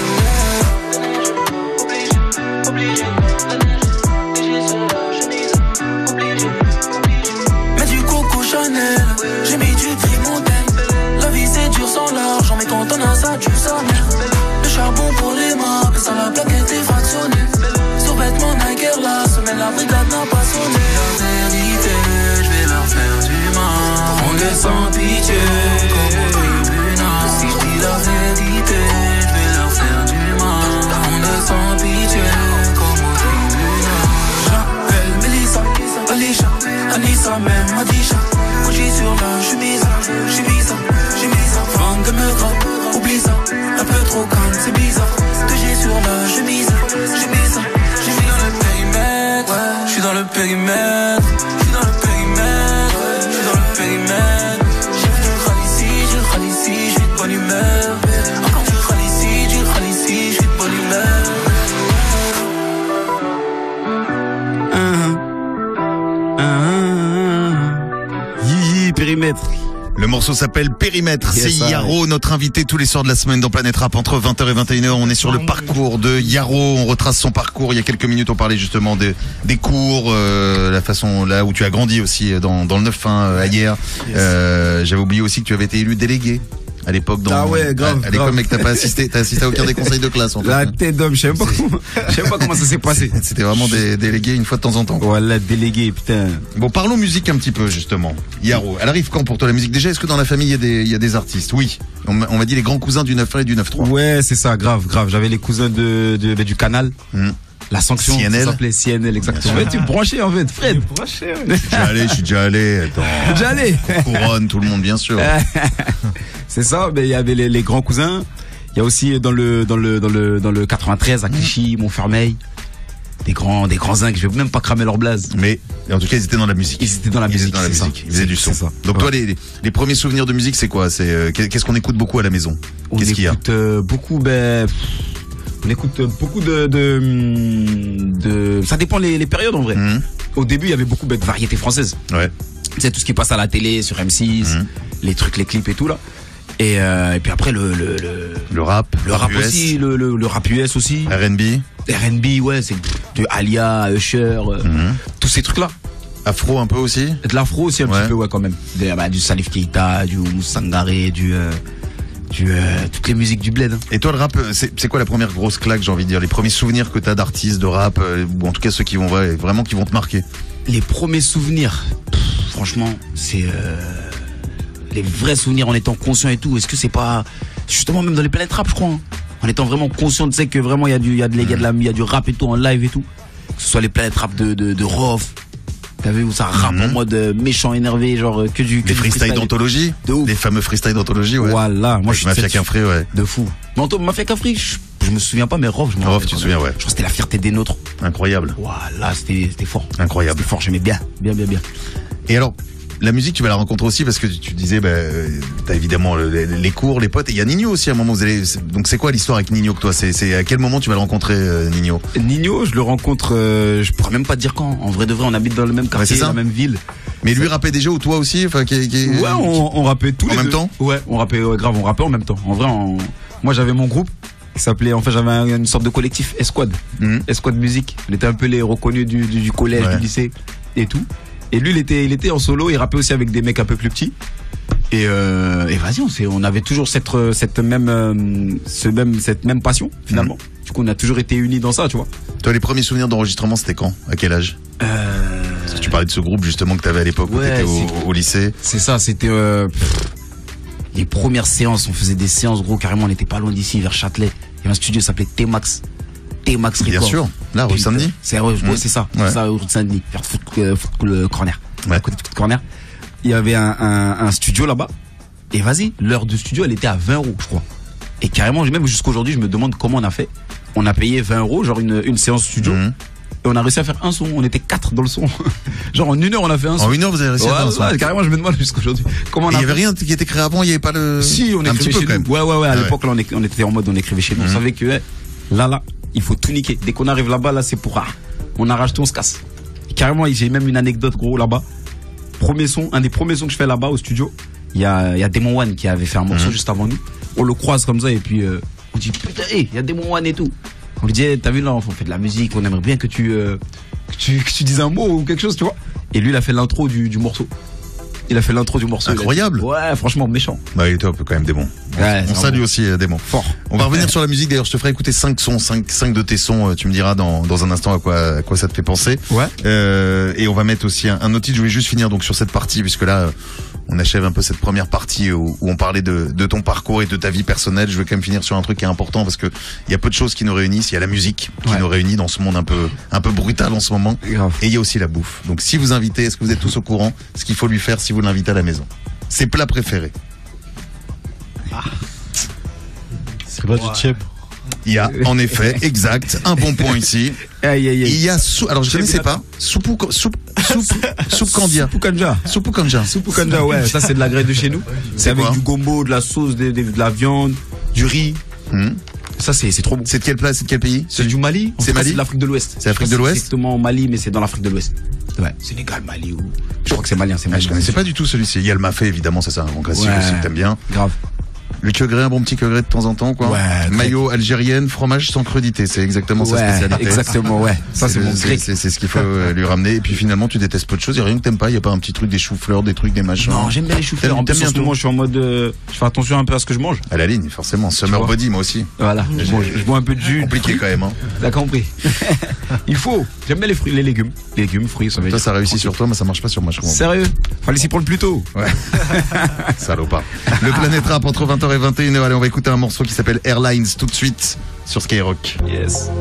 Obligé, obligé, obligé sur la chemise. Obligé, obligé. Mets du coco Chanel, j'ai mis du gris montagne. La vie c'est dur sans l'argent, mais quand on a ça, tu sors bien. Le charbon pour les mains, sans la plaquette est fractionnée. Survêtement naguère la semaine, la brigade n'a pas sonné. La vérité, je vais leur faire du mal, on est sans pitié. Si je dis la vérité, je vais leur faire du mal, on est sans pitié. Comme au tribunal. J'appelle Mélissa, Alicia, Anissa, même Madisha. Gucci sur la chemise, j'ai mis ça, j'ai mis ça. Femme de me drap, oublie ça, un peu trop calme, c'est bizarre. Que j'ai sur la chemise, j'ai mis ça. J'suis dans le périmètre, j'suis dans le périmètre, j'suis dans le périmètre. J'ai fait du râle ici, du râle ici, j'suis de bonne humeur. Encore du râle ici, du râle ici, j'suis de bonne humeur. Uh-huh. Uh-huh. Yii, périmètre. Le morceau s'appelle Périmètre. Yes, c'est Yaro, notre invité tous les soirs de la semaine dans Planète Rap entre vingt heures et vingt et une heures. On est sur le parcours de Yaro. On retrace son parcours. Il y a quelques minutes, on parlait justement des, des cours, euh, la façon là où tu as grandi aussi dans, dans le neuf un euh, hier. Yes. Euh, j'avais oublié aussi que tu avais été élu délégué à l'époque dans ah ouais, grave, à, à l'école, mais que t'as pas assisté, t'as assisté à aucun des conseils de classe en fait. La tête d'homme, je sais pas comment, je sais pas comment ça s'est passé. C'était vraiment des délégués une fois de temps en temps. Voilà, délégué, putain. Bon, parlons musique un petit peu justement. Yaro, elle arrive quand pour toi la musique déjà? Est-ce que dans la famille il y a des il y a des artistes? Oui. On m'a, on m'a dit les grands cousins du neuf un et du neuf trois. Ouais, c'est ça, grave, grave. J'avais les cousins de de, de du Canal. Mmh. La sanction, C N L. ça s'appelait C N L, exactement. Ouais, tu me branchais en fait, Fred. Branché, ouais. Je suis déjà allé, je suis déjà allé. Attends. Déjà allé. Couronne, tout le monde bien sûr. C'est ça, mais il y avait les, les grands cousins. Il y a aussi dans le dans le dans le dans le quatre-vingt-treize à Clichy, Montfermeil, des grands des grands zincs. Je vais même pas cramer leur blaze. Mais en tout cas, ils étaient dans la musique. Ils étaient dans la Ils musique. étaient dans la c'est musique. ça. Ils faisaient du son. C'est ça. Donc Ouais. toi, les, les, les premiers souvenirs de musique, c'est quoi? C'est euh, qu'est-ce qu'on écoute beaucoup à la maison? On Qu'est-ce qu'il y a? écoute euh, beaucoup, ben, pff, on écoute beaucoup de, de, de, ça dépend les, les périodes en vrai. Mhm. Au début, il y avait beaucoup ben, de variétés françaises. Ouais. Tu sais, tout ce qui passe à la télé, sur M six, Mhm. les trucs, les clips et tout là. Et, euh, et puis après, le, le, le, Le rap, le rap U S, aussi, le, le, le rap U S aussi. R and B, R and B, ouais, c'est de Alia, Usher, euh, Mhm. tous ces trucs là. afro un peu aussi. Et de l'afro aussi un Ouais. petit peu, ouais, quand même. De- bah, du Salif Keita, du Sangaré, du, euh, du, euh, toutes les musiques du bled. hein. Et toi, le rap, c'est c'est quoi la première grosse claque, j'ai envie de dire, les premiers souvenirs que t'as d'artistes, de rap, euh, ou en tout cas ceux qui vont ouais, vraiment qui vont te marquer. Les premiers souvenirs, pff, franchement, c'est euh, les vrais souvenirs en étant conscient et tout. Est-ce que c'est pas justement même dans les planètes rap, je crois, hein, en étant vraiment conscient de ça que vraiment il y a du, il y a de, il y a de la, il y a du rap et tout en live et tout. Que ce soit les planètes rap de de, de Rof. T'as vu où ça rappe Mhm. en mode euh, méchant, énervé, genre euh, que du que Les du freestyles d'anthologie, De ouf. les fameux freestyles d'anthologie, ouais. Voilà, moi Avec je suis Mafia cette- Quinfré, ouais. de fou. Mais Anto, Mafia Cafri, je, je me souviens pas, mais Rof, je me Rof, rappelle tu te quand souviens, même. ouais. Je crois que c'était la fierté des nôtres. Incroyable, Voilà, c'était c'était fort. incroyable. C'était fort, j'aimais bien, bien, bien, bien. Et alors, la musique, tu vas la rencontrer aussi parce que tu, tu disais, bah, euh, t'as évidemment le- les, les cours, les potes, et il y a Nino aussi à un moment. Vous allez, c'est- donc c'est quoi l'histoire avec Nino que toi C'est c'est à quel moment tu vas le rencontrer, euh, Nino? Nino, je le rencontre, euh, je pourrais même pas te dire quand. En vrai de vrai, on habite dans le même quartier, c'est ça. la même ville. Mais lui rappait déjà ou toi aussi, enfin, qui, qui- Ouais, on, on rappait tous En les même deux. temps Ouais, on rappait, ouais, grave, on rappait en même temps. En vrai, on- moi j'avais mon groupe qui s'appelait, en fait, j'avais un- une sorte de collectif Esquad, Mhm. Esquad Musique. On était un peu les reconnus du, du, du collège, Ouais. du lycée et tout. Et lui, il était, il était en solo, il rappait aussi avec des mecs un peu plus petits. Et, euh, et vas-y, on, s'est- on avait toujours cette, euh, cette même, euh, ce même, cette même passion finalement. Mhm. Du coup, on a toujours été unis dans ça, tu vois. Toi, les premiers souvenirs d'enregistrement, c'était quand? À quel âge? Euh, Parce que tu parlais de ce groupe justement que t'avais à l'époque où Ouais, t'étais au, c'est- au lycée. C'est ça, c'était euh, pff, les premières séances. On faisait des séances, gros, carrément. On n'était pas loin d'ici, vers Châtelet. Il y avait un studio qui s'appelait T-Max. T-Max Records. Bien sûr, là, rue Putain, Saint-Denis. C'est ouais, Mmh. c'est ça, Ouais. c'est ça, rue de Saint-Denis, vers Foot, euh, Foot Cool Corner. Ouais. À côté de Foot Corner. Il y avait un, un, un studio là-bas. Et vas-y, l'heure de studio, elle était à vingt euros, je crois. Et carrément, même jusqu'aujourd'hui, je me demande comment on a fait. On a payé vingt euros, genre une, une séance studio. Mhm. Et on a réussi à faire un son. On était quatre dans le son. Genre en une heure, on a fait un son. En une heure, vous avez réussi Ouais, à faire un son. ouais, carrément, je me demande jusqu'aujourd'hui. Comment on Et il a y avait fait rien qui était créé avant, il y avait pas le. Si, on un petit écrivait peu chez quand nous. même. Ouais, ouais, ouais. À Ah ouais. l'époque, là, on, é- on était en mode, on écrivait chez nous. Mhm. On savait que ouais, là, là, il faut tout niquer. Dès qu'on arrive là-bas, là, c'est pour ah, on arrache tout, on se casse. Et carrément, j'ai même une anecdote, gros, là-bas. Premier son, un des premiers sons que je fais là-bas au studio. Il y a, il y a Demon One qui avait fait un morceau Mhm. juste avant nous. On le croise comme ça et puis euh, on dit putain, hey, il y a Demon One et tout. On lui dit, hey, t'as vu là, on fait de la musique, on aimerait bien que tu, euh, que tu, que tu dises un mot ou quelque chose, tu vois. Et lui, il a fait l'intro du, du morceau. Il a fait l'intro du morceau. il a dit- Incroyable. Ouais, franchement, méchant. Bah, il est top quand même, Démon. On, Ouais, on c'est salue un bon. aussi euh, Démon. Fort. On va revenir sur la musique. D'ailleurs, je te ferai écouter cinq sons, cinq, cinq de tes sons. euh, Tu me diras dans, dans un instant à quoi, à quoi ça te fait penser. Ouais. Euh, et on va mettre aussi un, un autre titre. Je voulais juste finir donc sur cette partie, puisque là, euh, on achève un peu cette première partie où, où on parlait de, de ton parcours et de ta vie personnelle. Je veux quand même finir sur un truc qui est important parce que il y a peu de choses qui nous réunissent. Il y a la musique qui Ouais. nous réunit dans ce monde un peu, un peu brutal en ce moment. Grave. Et il y a aussi la bouffe. Donc si vous invitez, est-ce que vous êtes tous au courant ce qu'il faut lui faire si vous l'invitez à la maison? Ses plats préférés. C'est pas du tchèp. Il y a en effet, exact, un bon point ici. Aïe, aïe, aïe. Il y a sou- alors je J'ai connaissais bien pas soupe soupe soupe soupe candia. Soupe kanja. Soupe kanja. Soupe kanja, ouais. Ça, c'est de la graisse de chez nous. C'est avec quoi du gombo, de la sauce, de, de, de la viande, du riz. Hmm. Ça, c'est c'est trop bon. C'est de quel plat, c'est de quel pays? C'est du Mali. En C'est tout cas, Mali C'est de l'Afrique de l'Ouest. C'est l'Afrique Je de sais pas l'Ouest si c'est exactement au Mali, mais c'est dans l'Afrique de l'Ouest. Ouais. Sénégal, Mali ou. Je crois que c'est malien, c'est Ah, malien. je connaissais pas du tout celui-ci. Il y a le mafé évidemment, ça c'est un bon classique Ouais. aussi que t'aimes bien. Grave. Le quegré, un bon petit quegré de temps en temps quoi. Ouais, grec. Maillot algérienne, fromage sans crudité, c'est exactement sa Ouais, spécialité. exactement, ouais. Ça, c'est le- mon grec. C'est c'est ce qu'il faut euh, lui ramener. Et puis finalement, tu détestes peu de choses. Il y a rien que t'aimes pas. Il y a pas un petit truc des choux-fleurs, des trucs, des machins. Non, j'aime bien les choux-fleurs. T'aimes- En plus, t'aimes en ce bien moment, tout. je suis en mode. euh, je fais attention un peu à ce que je mange. À la ligne, forcément. Summer vois. body, moi aussi. Voilà. Je, bois- je bois un peu de jus. Compliqué quand même. Hein. T'as compris. Il faut. J'aime bien les fruits, les légumes. Les légumes, fruits, ça va Toi, être. ça réussit sur toi, mais ça marche pas sur moi, je comprends. Sérieux? Fallait s'y prendre plus tôt. Ouais. Salopard. Le Planète Rap entre vingt heures et vingt et une heures. Allez, on va écouter un morceau qui s'appelle Airlines tout de suite sur Skyrock. Yes.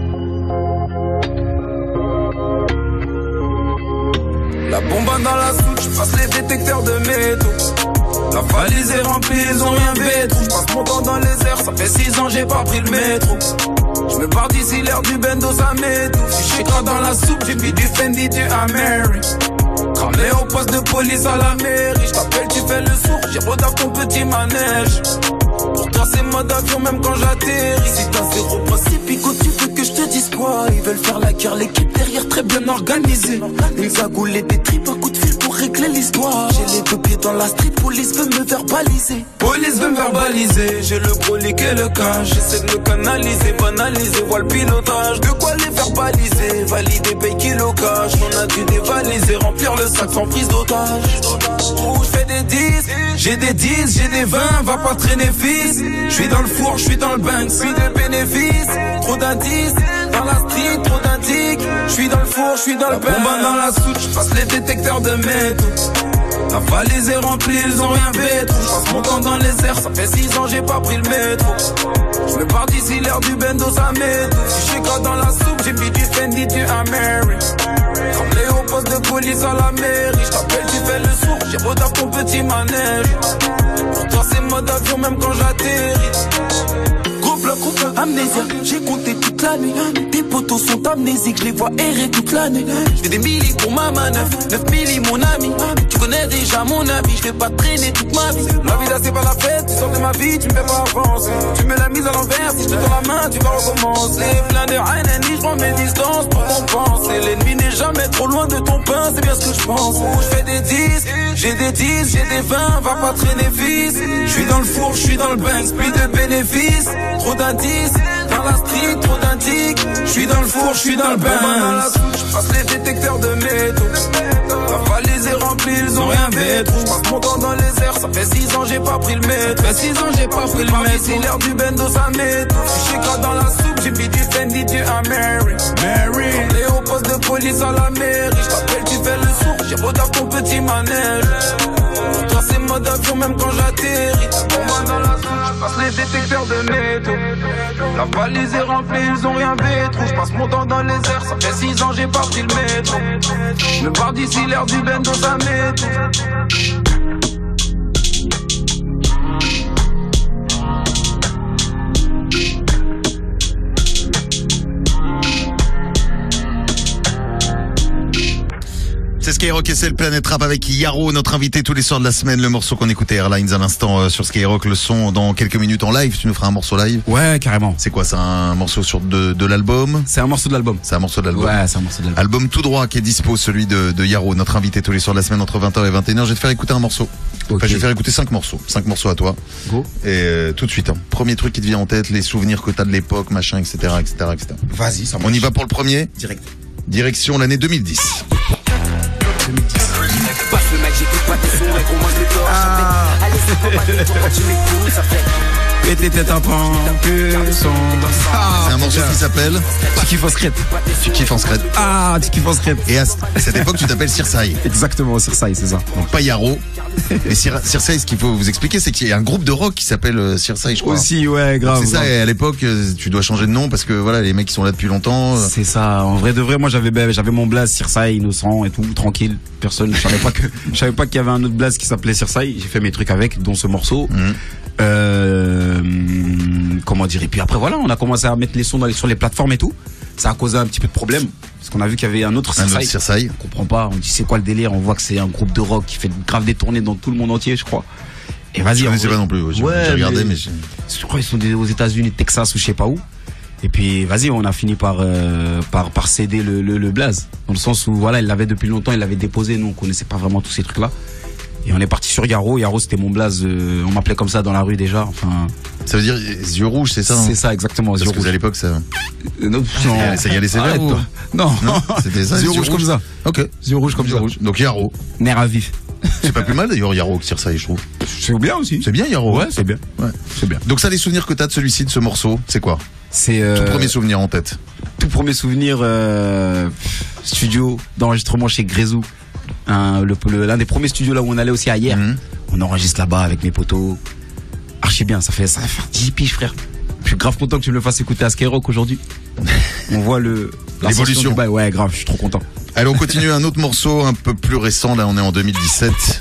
La bombe dans la soude soupe, je passe les détecteurs de métaux. La valise est remplie, ils ont rien vétro. Je passe mon temps dans les airs, ça fait six ans j'ai pas pris le métro. Je me pars d'ici, l'air du bendo ça m'étouffe. Si je suis gras dans la soupe, j'ai mis du Fendi, du Ameri. Cramé au poste de police à la mairie. Je t'appelle, tu fais le sourd, j'ai redave ton petit manège. Pour toi c'est mode avion même quand j'atterris. Si t'as zéro principe, Pico, tu veux que je te dise quoi? Ils veulent faire la guerre, l'équipe derrière très bien organisée. Une cagoule et des tripes, un coup de fil pour régler l'histoire. J'ai les deux pieds dans la street, police veut me verbaliser. Police veut me verbaliser, j'ai le brolic et le cash. J'essaie de me canaliser, banaliser, vois le pilotage. De quoi les verbaliser, valider, paye kilo cash. On a dû dévaliser, remplir le sac sans prise d'otage. Où je fais des dix, j'ai des dix, j'ai des vingt, va pas traîner fils. Je suis dans le four, je suis dans le bank, suis de bénéfices. Trop d'indices, dans la street, trop d'indiques. Je suis dans le four, je suis dans le bank. Bomba dans la souche, je passe les détecteurs de métaux. La valise est remplie, ils ont rien vétro. Je passe mon temps dans les airs, ça fait six ans j'ai pas pris le métro. Je me pars d'ici, l'air du bendo ça m'étouffe. Si je suis gras dans la soupe, j'ai mis du Fendi, du Ameri. Ramené au poste de police à la mairie. Je t'appelle, tu fais le sourd, j'ai redave ton petit manège. Pour toi c'est mode avion même quand j'atterris. Groupe le groupe amnésia, j'ai compté toute la nuit. Tes potos sont amnésiques, je les vois errer toute l'année. Je fais des millis pour ma manœuvre, neuf millis mon ami. Tu connais déjà mon avis, je vais pas traîner toute ma vie. La vie là c'est pas la fête, tu sors de ma vie, tu me fais pas avancer. Tu mets la mise à l'envers, si je te donne la main, tu vas recommencer. Plein de haine, je prends mes distances pour compenser. L'ennemi n'est jamais trop loin de ton pain, c'est bien ce que je pense. Je fais des dix, j'ai des dix, j'ai des vingt, va pas traîner fils. Je suis dans le four, je suis dans le bank, plus de bénéfices. Trop d'indices, dans la street, trop d'indiques. Je suis dans le four, je suis dans le bain. Je passe les détecteurs de métaux. La valise est remplie, ils ont rien vétro. Je passe mon temps dans les airs, ça fait six ans j'ai pas pris le métro. Ça fait six ans j'ai pas pris le métro. Si l'air du bendo ça m'étouffe. Si je suis gras dans la soupe, j'ai mis du Fendi, du Ameri. Mary, on est au poste de police à la mairie. Je t'appelle, tu fais le sourd, j'ai redave ton petit manège. Pour toi c'est mode avion même quand j'atterris. Pour moi dans la soupe, je passe les détecteurs de métaux. La valise est remplie, ils ont rien vétro. Je passe mon temps dans les airs, ça fait six ans j'ai pas pris le métro. Je me pars d'ici, l'air du bendo ça m'étouffe. C'est Skyrock et c'est le Planète Rap avec Yaro, notre invité tous les soirs de la semaine. Le morceau qu'on écoutait Airlines à l'instant euh, sur Skyrock, le son dans quelques minutes en live. Tu nous feras un morceau live? Ouais, carrément. C'est quoi? C'est un morceau sur de, de l'album? C'est un morceau de l'album. C'est un morceau de l'album. Ouais, c'est un morceau de l'album. Album tout droit qui est dispo, celui de, de Yaro, notre invité tous les soirs de la semaine entre vingt heures et vingt et une heures. Je vais te faire écouter un morceau. Okay. Enfin, je vais te faire écouter cinq morceaux. Cinq morceaux à toi. Go. Et euh, tout de suite, hein. Premier truc qui te vient en tête, les souvenirs que t'as de l'époque, machin, et cetera, et cetera, et cetera. Vas-y, ça On y va pour le premier? Direct. Direction l'année deux mille dix. deux mille dix. Et tes têtes un pan que son. C'est un morceau qui s'appelle Tu kiffes en secret. Tu kiffes en secret. Ah, tu kiffes en secret. Et à cette époque, tu t'appelles Cirsaï. Exactement, Cirsaï, c'est ça. Donc pas Yaro. Et Cir- Cirsaï, ce qu'il faut vous expliquer, c'est qu'il y a un groupe de rock qui s'appelle euh, Cirsaï, je crois. Aussi, ouais, grave. C'est ça, grave. et à l'époque, euh, tu dois changer de nom parce que voilà, les mecs qui sont là depuis longtemps. euh, C'est ça. En vrai de vrai, moi j'avais ben, j'avais mon blaze Cirsaï innocent et tout, tranquille. Personne, je savais pas que je savais pas qu'il y avait un autre blaze qui s'appelait Cirsaï. J'ai fait mes trucs avec, dont ce morceau. Mhm. Euh, comment dire. Et puis après voilà, on a commencé à mettre les sons dans les- sur les plateformes et tout. Ça a causé un petit peu de problème parce qu'on a vu qu'il y avait un autre Un autre Cirsaï. Cirsaï. On comprend pas. On dit c'est quoi le délire. On voit que c'est un groupe de rock qui fait grave des tournées dans tout le monde entier, je crois. Et vas-y. Je en connaissais vrai- pas non plus. J'ai Ouais, j'ai regardé, mais- mais, j'ai- je crois qu'ils sont des- aux États-Unis, Texas ou je sais pas où. Et puis vas-y, on a fini par euh, par par céder le, le le blaze dans le sens où voilà, il l'avait depuis longtemps, il l'avait déposé, nous on connaissait pas vraiment tous ces trucs là. Et on est parti sur Yaro. Yaro c'était mon blaze, euh, on m'appelait comme ça dans la rue déjà. Enfin, ça veut dire les yeux rouges, c'est ça? hein c'est ça exactement. Parce Yeux que rouges. à l'époque, ça. Euh, non, non. Ça y allait sévère Arrête, ou- toi. Non, Non, c'était ça. Yeux les rouges comme ça. Ok. Yeux rouges comme Yeux ça. rouges. Donc Yaro. Nerf à vif. C'est pas plus mal d'ailleurs Yaro que Cirsaï, je trouve. C'est bien aussi. C'est bien Yaro. Ouais, c'est bien. Ouais. C'est bien. Donc ça, les souvenirs que t'as de celui-ci, de ce morceau, c'est quoi? C'est euh, Tout premier souvenir en tête. tout premier souvenir euh, studio d'enregistrement chez Grezou. Un, le, le- l'un des premiers studios là où on allait aussi à hier. Mhm. On enregistre là-bas avec mes potos. Archi bien, ça fait ça va faire dix piges frère. Je suis grave content que tu me le fasses écouter à Skyrock aujourd'hui. On voit le l'ascension L'évolution. du bail. Ouais, grave, je suis trop content. Allez, on continue un autre morceau un peu plus récent. Là, on est en deux mille dix-sept.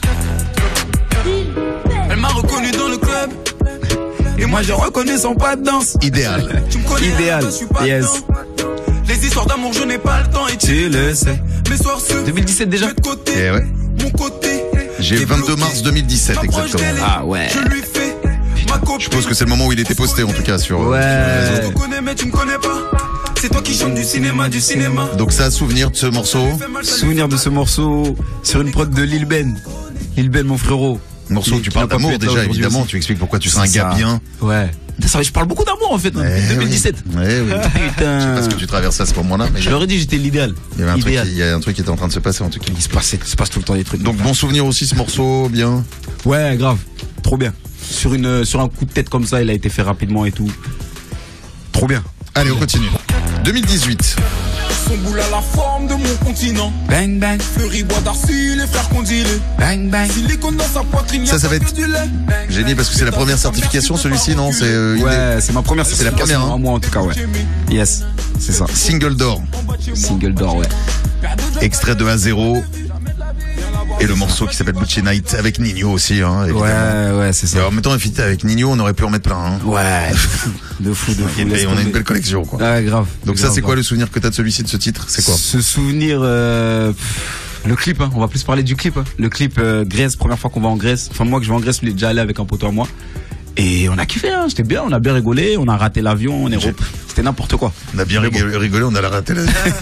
Elle m'a reconnu dans le club. Et moi, j'ai reconnu son pas de danse. Idéal. Tu me connais, Idéal. je suis pas Yes. dedans. Les histoires d'amour, je n'ai pas le temps. Et Tu le sais. mes soirs se deux mille dix-sept déjà. de côté. Eh ouais. Mon côté. J'ai T'es vingt-deux bloqué. mars deux mille dix-sept M'approche exactement. d'elle et Ah ouais. Je lui fais ma copine. Je suppose que c'est le moment où il était posté en tout cas sur. Ouais. sur les Je réseaux. te connais, mais tu me connais pas. C'est toi qui chante du cinéma, du cinéma. Donc ça, souvenir de ce morceau. Souvenir de ce morceau sur une prod de Lil Ben. Lil Ben, mon frérot. Morceau Qui- où tu qui parles n'a pas pu d'amour être là déjà aujourd'hui évidemment. aussi. Tu expliques pourquoi tu seras un C'est gars ça. bien. Ouais. Putain, ça va, je parle beaucoup d'amour en fait, hein, Eh depuis deux mille dix-sept. oui. Eh oui. Je sais Putain. pas ce que tu traverses à ce moment-là, mais Je leur ai dit, j'étais l'idéal. il y avait un truc, Idéal. qui- il y a un truc qui était en train de se passer en tout cas. Il se passe, il se passe tout le temps des trucs. Donc bon souvenir aussi ce morceau, bien. Ouais, grave. Trop bien. Sur une, sur un coup de tête comme ça, il a été fait rapidement et tout. Trop bien. Allez, on continue. deux mille dix-huit. Son boule à la forme de mon continent. Bang bang, Fleury, bois d'arcy, les frères condilés. bang bang. Silicone dans sa poitrine. y a Ça, ça pas va que être du lait. J'ai dit parce que c'est la première certification celui-ci, non? C'est euh, idée. Ouais, c'est ma première C'est la première, hein. à moi en tout cas, ouais. Yes, c'est ça. Single d'or. Single d'or, ouais. Extrait de A zéro. Et le morceau qui s'appelle Gucci Night avec Nino aussi, hein, évidemment. Ouais, ouais, c'est Et ça. en même temps, fit avec Nino, on aurait pu en mettre plein, hein. Ouais, de fou, de fou, de fou. Et laisse on a une tomber. belle collection, quoi. Ouais, grave. Donc ça, Grave, c'est quoi grave. le souvenir que t'as de celui-ci, de ce titre? C'est quoi? Ce souvenir, euh, pff, le clip, hein. On va plus parler du clip, hein. Le clip euh, Grèce, première fois qu'on va en Grèce. Enfin, moi que je vais en Grèce, je l'ai déjà allé avec un poteau à moi. Et on a kiffé, hein. C'était bien, on a bien rigolé, on a raté l'avion, on est J'ai- re- C'était n'importe quoi. On a bien Mais bon. rigolé, rigolé, on a la raté là.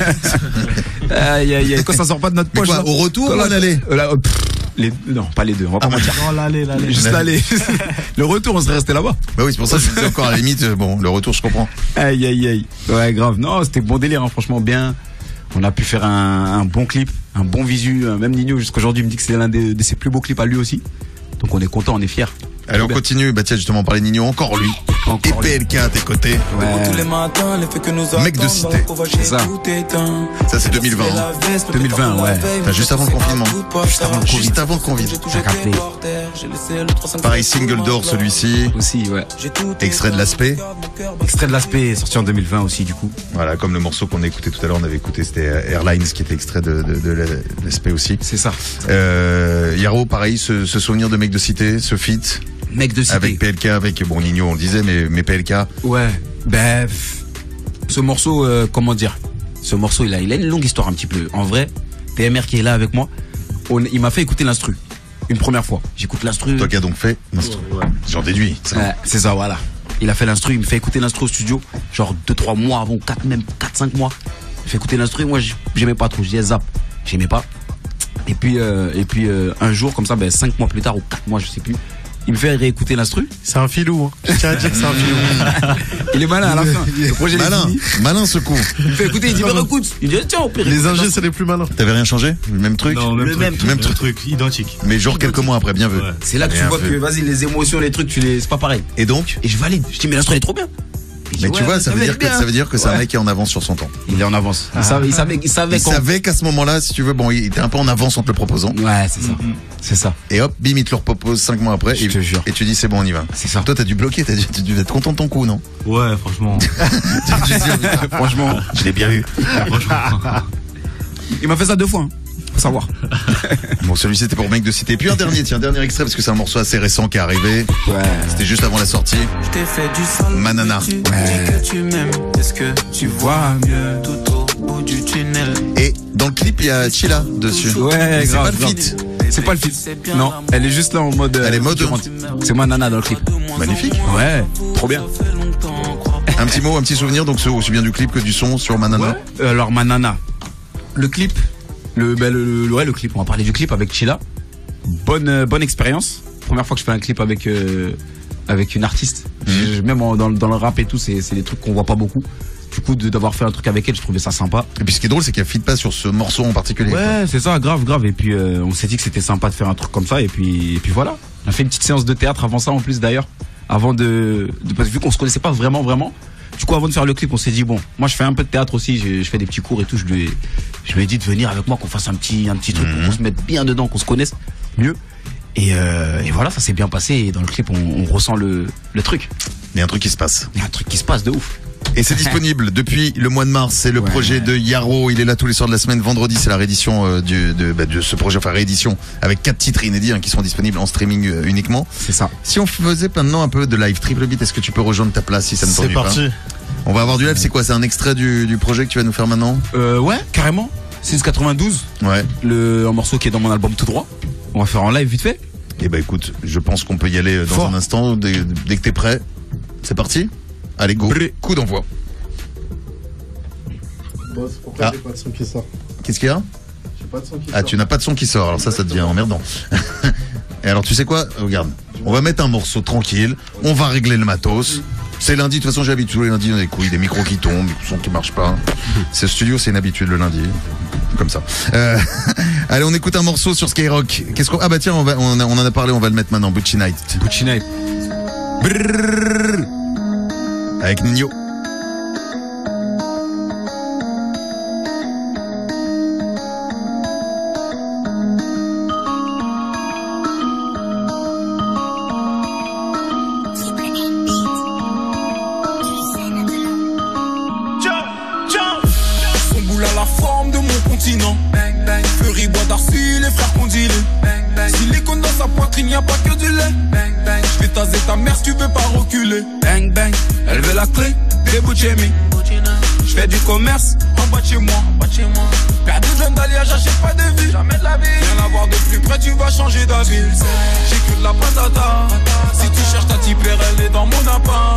Aïe, aïe, aïe. Quand ça sort pas de notre Mais poche, quoi, là. au retour Quand ou la- à l'aller? Euh, là, euh, pff, les, non, pas les deux, on va pas mentir. Non, l'aller, l'aller. Juste l'aller. Le retour, on serait resté là-bas. Bah oui, c'est pour ça que je disais encore à la limite, euh, bon, le retour, je comprends. Aïe, aïe, aïe. Ouais, grave. Non, c'était bon délire, hein, franchement, bien. On a pu faire un, un bon clip, un bon visu. Même Nino, jusqu'aujourd'hui, me dit que c'est l'un de, de ses plus beaux clips à lui aussi. Donc on est content, on est fiers. Allez, on Bien. continue. Bah tiens, justement, on parlait de Nino, encore lui. Encore Et lui. P L K à tes côtés. Tous les Ouais. matins, les faits que nous Mec de attendent, cité. dans la cour, j'ai C'est ça. tout éteint. Ça, c'est deux mille vingt. C'est hein. la veste, le deux mille vingt, pétard de la ouais. veille, Enfin, mais juste je avant le sais pas confinement. tout de Juste avant le poche. Covid. Juste avant le Covid. J'ai tout T'as jeté capté. par terre, j'ai laissé le trois cent cinquante Pareil, single d'or celui-ci. Aussi, ouais. J'ai tout Extrait de l'aspect. Extrait de l'aspect, sorti en deux mille vingt aussi, du coup. Voilà, comme le morceau qu'on a écouté tout à l'heure, on avait écouté, c'était euh, Airlines qui était extrait de, de, de l'aspect aussi. C'est ça. Euh, Yaro, pareil, ce, ce souvenir de mec de cité, ce feat Mec de cité. avec P L K, avec bon Nino, on le disait, mais, mais P L K. Ouais. Ben, pff, ce morceau, euh, comment dire? Ce morceau, il a, il a une longue histoire un petit peu. En vrai, P M R qui est là avec moi, on- il m'a fait écouter l'instru. Une première fois. J'écoute l'instru. Toi qui as donc fait l'instru. J'en déduis. ça. Ouais, c'est ça, voilà. Il a fait l'instru, il me fait écouter l'instru au studio, genre deux trois mois avant, quatre même quatre cinq mois. Il fait écouter l'instru, moi j'- j'aimais pas trop, je disais zap, j'aimais pas. Et puis euh, et puis euh, un jour comme ça, ben cinq mois plus tard ou quatre mois, je sais plus, il me fait réécouter l'instru. C'est un filou, hein. Je tiens à dire que c'est un filou. Il est malin à la fin. Le projet il est Malin, fini. malin ce coup. Il me fait écouter, il dit mais écoute, il dit tiens, au pire, Les écoute ingés, l'instru. c'est les plus malins. T'avais rien changé? Le même truc? Non, même Le truc. même truc. Même truc, identique. Mais genre quelques mois après, bien vu. Ouais. C'est là que tu Bien vois vu. que vas-y les émotions, les trucs, tu les c'est pas pareil. Et donc? Et je valide. Je dis mais l'instru elle est trop bien. Il dit, Mais tu ouais, vois, ça veut va dire être que bien. ça veut dire que c'est un Ouais. mec qui est en avance sur son temps. Il est en avance. Il savait, il savait, il savait Il quand- savait qu'à ce moment-là, si tu veux, bon, il était un peu en avance en te le proposant. Ouais, c'est ça. C'est ça. Et hop, bim, il te le propose cinq mois après. Je et, te jure. et tu dis, c'est bon, on y va. C'est ça. Toi, t'as dû bloquer, t'as dû, tu dû être content de ton coup, non? Ouais, franchement. Franchement, Je l'ai bien eu. franchement. il m'a fait ça deux fois. Hein. Faut savoir. Bon, celui-ci c'était pour mec de cité. Puis un dernier, tiens, dernier extrait parce que c'est un morceau assez récent qui est arrivé. Ouais. C'était juste avant la sortie. Je t'ai fait du sale. Manana. Tu Ouais. dis que tu m'aimes. Est-ce que tu vois mieux tout au bout du tunnel? Et dans le clip, il y a Chila dessus. Ouais, Mais c'est grave, pas le grave. feat. C'est pas le feat. Non, elle est juste là en mode. euh, Elle est mode- concurrente. C'est moi Nana dans le clip. Magnifique. Ouais, trop bien. Un petit mot, un petit souvenir, donc c'est aussi bien du clip que du son sur Manana. Euh, alors ma Nana, le clip, le, ben, le, le, ouais, le clip. On va parler du clip avec Chila. Bonne, euh, bonne expérience. Première fois que je fais un clip avec euh, avec une artiste. Je- même en- dans, dans le rap et tout, c'est c'est des trucs qu'on voit pas beaucoup. Du coup, de- d'avoir fait un truc avec elle, je trouvais ça sympa. Et puis ce qui est drôle, c'est qu'elle fit pas sur ce morceau en particulier. quoi. Ouais, c'est ça, grave, grave. Et puis euh, on s'est dit que c'était sympa de faire un truc comme ça. Et puis, et puis voilà. On a fait une petite séance de théâtre avant ça, en plus d'ailleurs. Avant de, de parce que vu qu'on se connaissait pas vraiment, vraiment. Du coup, avant de faire le clip, on s'est dit bon, moi je fais un peu de théâtre aussi. Je, je fais des petits cours et tout. Je lui, ai, je lui ai dit de venir avec moi, qu'on fasse un petit, un petit truc pour qu'on se mette bien dedans, qu'on se connaisse mieux. Et, euh, et voilà, ça s'est bien passé. Et dans le clip, on, on ressent le, le truc. Il y a un truc qui se passe. Il y a un truc qui se passe de ouf. Et c'est disponible depuis le mois de mars. C'est le Ouais. projet de Yaro. Il est là tous les soirs de la semaine. Vendredi, c'est la réédition euh, du, de, bah, de ce projet, enfin réédition avec quatre titres inédits hein, qui seront disponibles en streaming euh, uniquement. C'est ça. Si on faisait maintenant un peu de live, Triple Beat, est-ce que tu peux rejoindre ta place si ça ne C'est t'ennuie pas? parti. On va avoir du live. C'est quoi? C'est un extrait du, du projet que tu vas nous faire maintenant? Euh, ouais, carrément. six quatre-vingt-douze, Ouais. le un morceau qui est dans mon album tout droit. On va faire en live vite fait. Eh ben écoute, je pense qu'on peut y aller dans Fort. un instant. Dès, dès que t'es prêt, c'est parti. Allez, go. Brrr. Coup d'envoi. Boss, pourquoi Ah. j'ai pas de son qui sort? Qu'est-ce qu'il y a? J'ai pas de son qui Ah, sort. tu n'as pas de son qui sort, alors ça, ça devient emmerdant. Et alors, tu sais quoi? Regarde, on va mettre un morceau tranquille, on va régler le matos. C'est lundi, de toute façon, j'ai l'habitude, les lundis, on a des couilles, des micros qui tombent, des sons qui marchent pas. C'est studio, c'est une habitude le lundi. Comme ça. Euh, allez, on écoute un morceau sur Skyrock. Qu'est-ce qu'on... Ah bah tiens, on, va, on, a- on en a parlé, on va le mettre maintenant, Butchie Night. Butchie Night. Brrrr. Avec Nino. Son boule à la forme de mon continent. Bang bang. Fury, bois d'arcy, les frères condilés. Bang bang. Silicone dans sa poitrine, y a pas que du lait. Bang bang. J'vais taser ta mère si tu veux pas reculer. Bang bang. Elle veut la clé, des bouts de chez me. J'fais du commerce en bas de chez moi. Père de John Dahlia, j'achète pas de vie. Jamais de la vie. Viens la voir de plus près, tu vas changer d'avis. J'ai que de la patata. Si tu cherches ta tipère, elle est dans mon appart.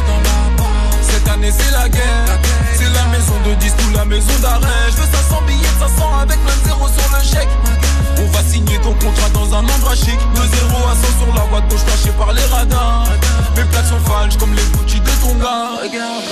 Cette année c'est la guerre. C'est la maison de disques ou la maison d'arrêt. Je veux cinq cents billets de cinq cents avec même zéro sur le chèque. On va signer ton contrat dans un endroit chic. De zéro à cent sur la voie de gauche cachée par les radars. Mes plaques sont falches comme les Gucci de ton gars. Regarde.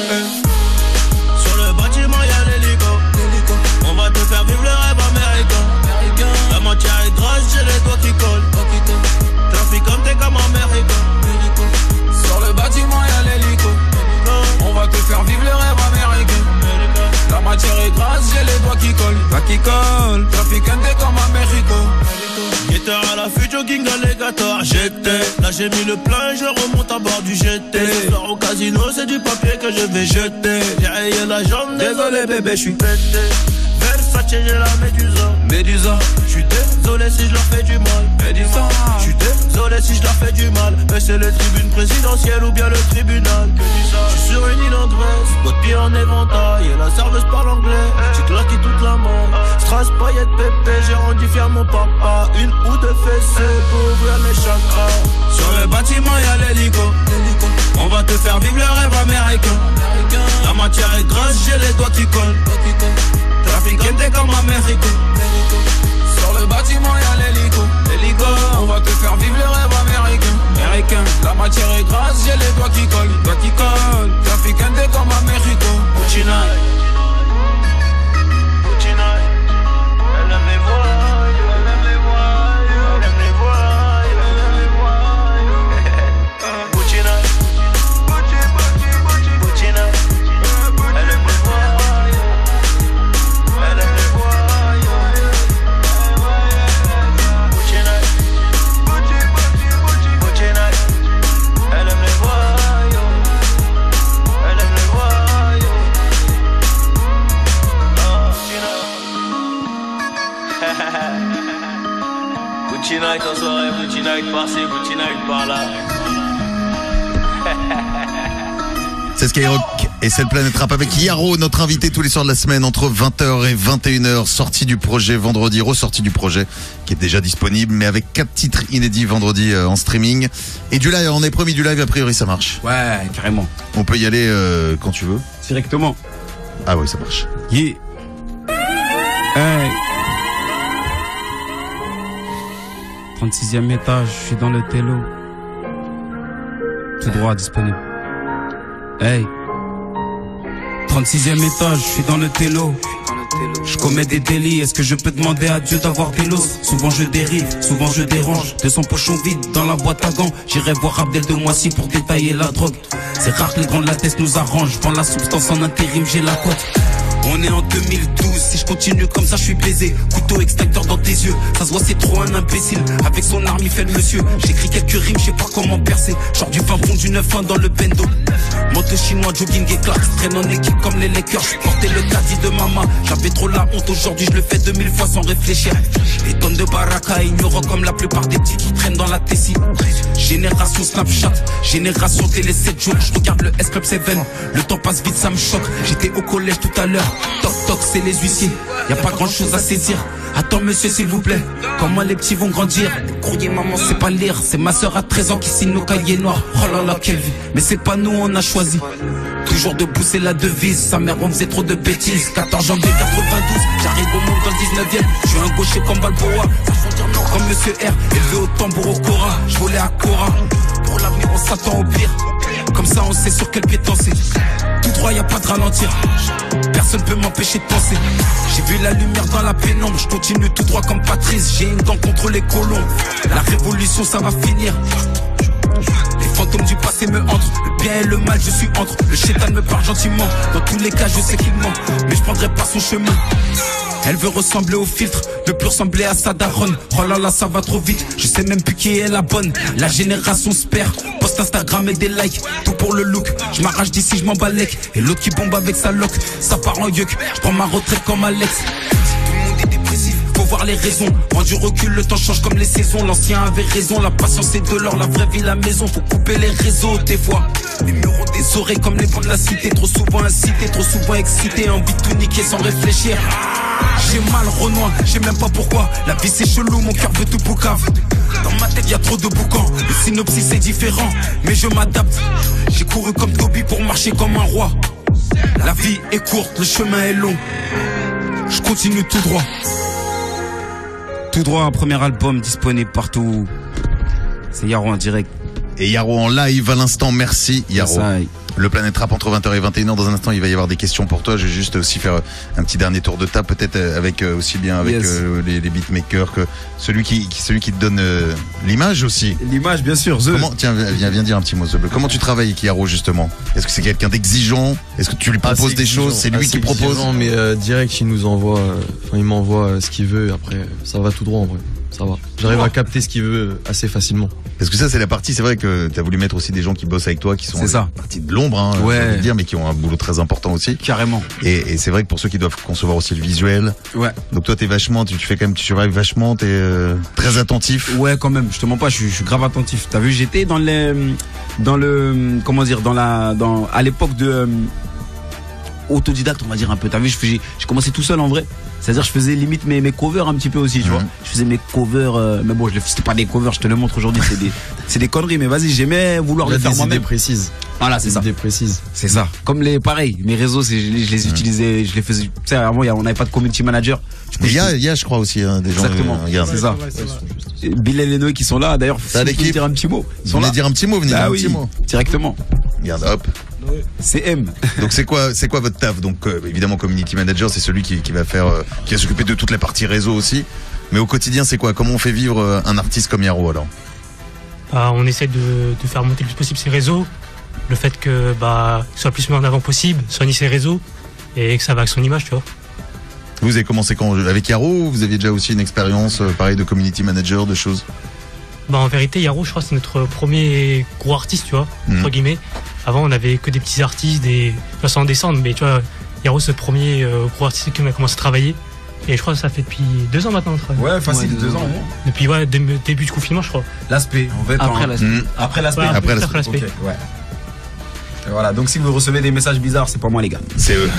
Sur le bâtiment y'a l'hélico. On va te faire vivre le rêve américain. La matière est grasse, j'ai les doigts qui collent. Trafic comme t'es comme américain. Sur le bâtiment y'a l'hélico. On va te faire vivre le rêve américain. La matière est grasse, j'ai les doigts qui collent. Doigts qui collent. Traficante comme Américo. Guetteur à la future king alligator. J'étais, là j'ai mis le plein, je remonte à bord du G T. Ce soir au casino, c'est du papier que je vais jeter. J'ai rayé la jambe, désolé bébé, je suis pété. Versace, j'ai la médusa. Médusa. Je suis désolé si je leur fais du mal. Médusa. Je suis désolé si je leur fais du mal. Mais c'est le tribune présidentielle ou bien le tribunal que dis ça. Je suis sur une île en Grèce, votre pied en éventail. Et la serveuse parle anglais, j'ai claqué toute la main. Strass, paillettes, pépé, j'ai rendu fier mon papa. Une ou deux fessées pour ouvrir mes chakras. Sur le bâtiment y'a l'hélico. On va te faire vivre le rêve américain. La matière est grasse, j'ai les doigts qui collent. Traficante comme Américo. Sur le bâtiment y'a l'hélico. L'hélico. On va te faire vivre le rêve américain. Américain. La matière est grasse, j'ai les doigts qui collent. Doigts qui collent. Traficante comme Américo. Butchie Night. Butchie Night. Elle aime les voyous, elle aime les voyous, elle aime les voyous, elle aime les voyous. Butchie Night. Butchie, Butchie, Butchie. Butchie Night. Elle aime les voyous. Elle aime les voyous. Butchie Night. Butchie, Butchie, Butchie. Butchie Night. Elle aime les voyous. Elle aime les voyous. Butchie Night en soirée, Butchie Night par-ci, Butchie Night par-là. C'est Skyrock et c'est le Planète Rap avec Yaro, notre invité tous les soirs de la semaine entre vingt heures et vingt et une heures. Sortie du projet vendredi, ressortie du projet qui est déjà disponible, mais avec quatre titres inédits vendredi euh, en streaming. Et du live, on est promis du live, a priori ça marche. Ouais, carrément. On peut y aller euh, quand tu veux. Directement. Ah oui, ça marche. Yeah. Hey. trente-sixième étage, je suis dans le télo. Tout droit disponible. Hey. trente-sixième étage, je suis dans le télo. Je commets des délits, est-ce que je peux demander à Dieu d'avoir des lots? Souvent je dérive, souvent je dérange. deux cents pochons vides dans la boîte à gants. J'irai voir Abdel de Moissy pour détailler la drogue. C'est rare que les grands de la tête nous arrangent. Je vends la substance en intérim, j'ai la cote. On est en deux mille douze, si je continue comme ça je suis baisé. Couteau extracteur dans tes yeux, ça se voit c'est trop un imbécile. Avec son arme il fait le monsieur, j'écris quelques rimes, je sais pas comment percer. Genre du fin fond du neuf un dans le bendo. Moto chinois, jogging et Clarks, traîne en équipe comme les Lakers. Porter le caddie de maman, j'avais trop la honte, aujourd'hui je le fais deux mille fois sans réfléchir. Les tonnes de baraka, ignorant comme la plupart des petits qui traînent dans la Tessie. Génération Snapchat, génération télé sept jours. Je regarde le S-Club sept, le temps passe vite, ça me choque. J'étais au collège tout à l'heure, toc toc c'est les huissiers. Y a pas grand chose à saisir. Attends monsieur s'il vous plaît, comment les petits vont grandir? Courrier maman c'est pas lire, c'est ma soeur à treize ans qui signe nos cahiers noirs. Oh là là quelle vie, mais c'est pas nous on a choisi. Toujours debout c'est la devise, sa mère on faisait trop de bêtises. quatorze janvier quatre-vingt-douze, j'arrive au monde dans le dix-neuvième. Je suis un gaucher comme Balboa, ça font dire non comme Monsieur R. Élevé au tambour au Cora, je volais à Cora. Pour l'avenir on s'attend au pire, comme ça on sait sur quel pied danser. Tout droit y a pas de ralentir, personne peut m'empêcher de penser. J'ai vu la lumière dans la pénombre, je continue tout droit comme Patrice. J'ai une dent contre les colons, la révolution ça va finir. Les fantômes du passé me hantent, le bien et le mal je suis entre. Le chétan me parle gentiment, dans tous les cas je sais qu'il ment, mais je prendrai pas son chemin. Elle veut ressembler au filtre, ne plus ressembler à sa daronne. Oh là là ça va trop vite, je sais même plus qui est la bonne. La génération se perd, post Instagram et des likes. Tout pour le look, je m'arrache d'ici, je m'en balèque. Et l'autre qui bombe avec sa loc, ça part en yuck. Je prends ma retraite comme Alex. Tout le monde est dépressif, faut voir les raisons. Prends du recul, le temps change comme les saisons. L'ancien avait raison, la patience est de l'or. La vraie vie la maison, faut couper les réseaux des fois. Les murs ont des oreilles comme les ponts de la cité. Trop souvent incité, trop souvent excité. Envie de tout niquer sans réfléchir. J'ai mal Renoir, je sais même pas pourquoi. La vie c'est chelou, mon cœur veut tout poucave. Dans ma tête y a trop de boucans, le synopsis est différent, mais je m'adapte. J'ai couru comme Toby pour marcher comme un roi. La vie est courte, le chemin est long. Je continue tout droit. Tout droit, un premier album disponible partout. C'est Yaro en direct. Et Yaro en live à l'instant, merci Yaro. Ça, le Planète Rap entre vingt heures et vingt et une heures. Dans un instant, il va y avoir des questions pour toi. Je vais juste aussi faire un petit dernier tour de table, peut-être avec euh, aussi bien avec yes. euh, les, les beatmakers que celui qui, qui celui qui te donne euh, l'image aussi. L'image, bien sûr. The. Comment, tiens, viens, viens dire un petit mot, The Bleu. Comment tu travailles avec Yaro justement? Est-ce que c'est quelqu'un d'exigeant? Est-ce que tu lui proposes Assez des exigeant, choses? C'est lui assez qui propose? exigeant, mais euh, direct, il nous envoie, enfin, euh, il m'envoie euh, ce qu'il veut. Après, ça va tout droit en vrai. Ça va. J'arrive à capter ce qu'il veut assez facilement. Parce que ça, c'est la partie, c'est vrai que t'as voulu mettre aussi des gens qui bossent avec toi, qui sont c'est ça. partie de l'ombre, hein, ouais. j'ai envie de dire, mais qui ont un boulot très important aussi. Carrément. Et, et c'est vrai que pour ceux qui doivent concevoir aussi le visuel. Ouais. Donc toi, t'es vachement, tu, tu fais quand même, tu survives vachement, t'es euh, très attentif. Ouais, quand même. Je te mens pas, je suis, je suis grave attentif. T'as vu, j'étais dans les, dans le, comment dire, dans la, dans, à l'époque de, euh, autodidacte, on va dire un peu. T'as vu, je faisais, j'ai commencé tout seul en vrai. C'est-à-dire, je faisais limite mes, mes covers un petit peu aussi, tu mmh. vois. Je faisais mes covers, euh, mais bon, je les, c'était pas des covers, je te le montre aujourd'hui, c'est des, c'est des conneries, mais vas-y, j'aimais vouloir les faire moi-même. Des idées précises. Voilà, c'est ça. Des précises. C'est ça. Comme les, pareil, mes réseaux, c'est, je les, je les mmh. utilisais, je les faisais, tu sais, avant, on n'avait pas de community manager. Mais il y a, il y a, je crois aussi, hein, des gens. Exactement. Euh, c'est ça. Bill et Lenoy qui sont là, d'ailleurs. T'as l'équipe. dire un petit mot. Ils sont là. dire un petit mot, venez ah dire oui, un petit mot. Directement. Regarde, hop. C'est M. Donc c'est quoi, c'est quoi votre taf? Donc euh, évidemment community manager, c'est celui qui, qui va faire, euh, qui va s'occuper de toute la partie réseau aussi. Mais au quotidien, c'est quoi? Comment on fait vivre euh, un artiste comme Yaro alors? Bah, on essaie de, de faire monter le plus possible ses réseaux. Le fait que bah soit le plus mis en avant possible, soigner ses réseaux et que ça va avec son image, tu vois. Vous avez commencé quand avec Yaro ou vous aviez déjà aussi une expérience euh, pareil de community manager, de choses? Bah en vérité, Yaro, je crois, c'est notre premier gros artiste, tu vois, mmh. entre guillemets. Avant, on avait que des petits artistes, des sans descendre, mais tu vois, Yaro, c'est le premier euh, gros artiste qui a commencé à travailler. Et je crois que ça fait depuis deux ans maintenant. Ouais, facile, ouais, deux, deux ans. ans. Depuis ouais, dé début du confinement, je crois. L'aspect, en fait. Après l'aspect. Mmh. Après l'aspect. Ouais, après l'aspect. Okay, ouais. Et voilà, donc si vous recevez des messages bizarres, c'est pas moi les gars. C'est eux.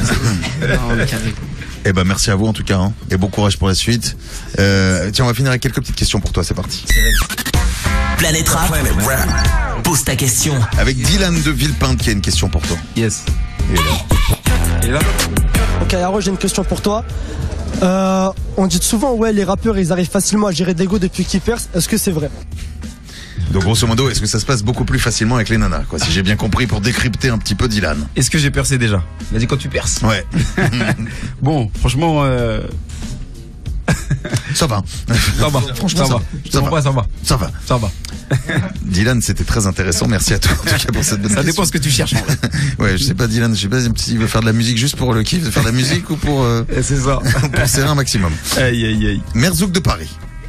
Eh ben merci à vous en tout cas, hein. Et bon courage pour la suite. Euh, tiens, on va finir avec quelques petites questions pour toi, c'est parti. Planète Rap. Planète Rap. Pose ta question. Avec Dylan de Villepinte qui a une question pour toi. Yes. Il est là. Il est là. Ok Yaro, j'ai une question pour toi. Euh, on dit souvent ouais les rappeurs ils arrivent facilement à gérer des go depuis qu'ils percent. Est-ce que c'est vrai? Donc grosso modo, est-ce que ça se passe beaucoup plus facilement avec les nanas, quoi, si j'ai bien compris, pour décrypter un petit peu Dylan? Est-ce que j'ai percé déjà? Il a dit quand tu perces. Ouais. Bon, franchement, euh... ça va. Ça va. Franchement, ça, ça va. Ça va. Pas, ça va. Ça va. Ça va. Dylan, c'était très intéressant. Merci à toi en tout cas pour cette bonne Ça question. dépend ce que tu cherches. En vrai. Ouais, je sais pas Dylan, je sais pas s'il veut faire de la musique juste pour le kiff de faire de la musique ou pour euh, C'est ça. pour serrer un maximum. Aïe aïe aïe. Merzouk de Paris.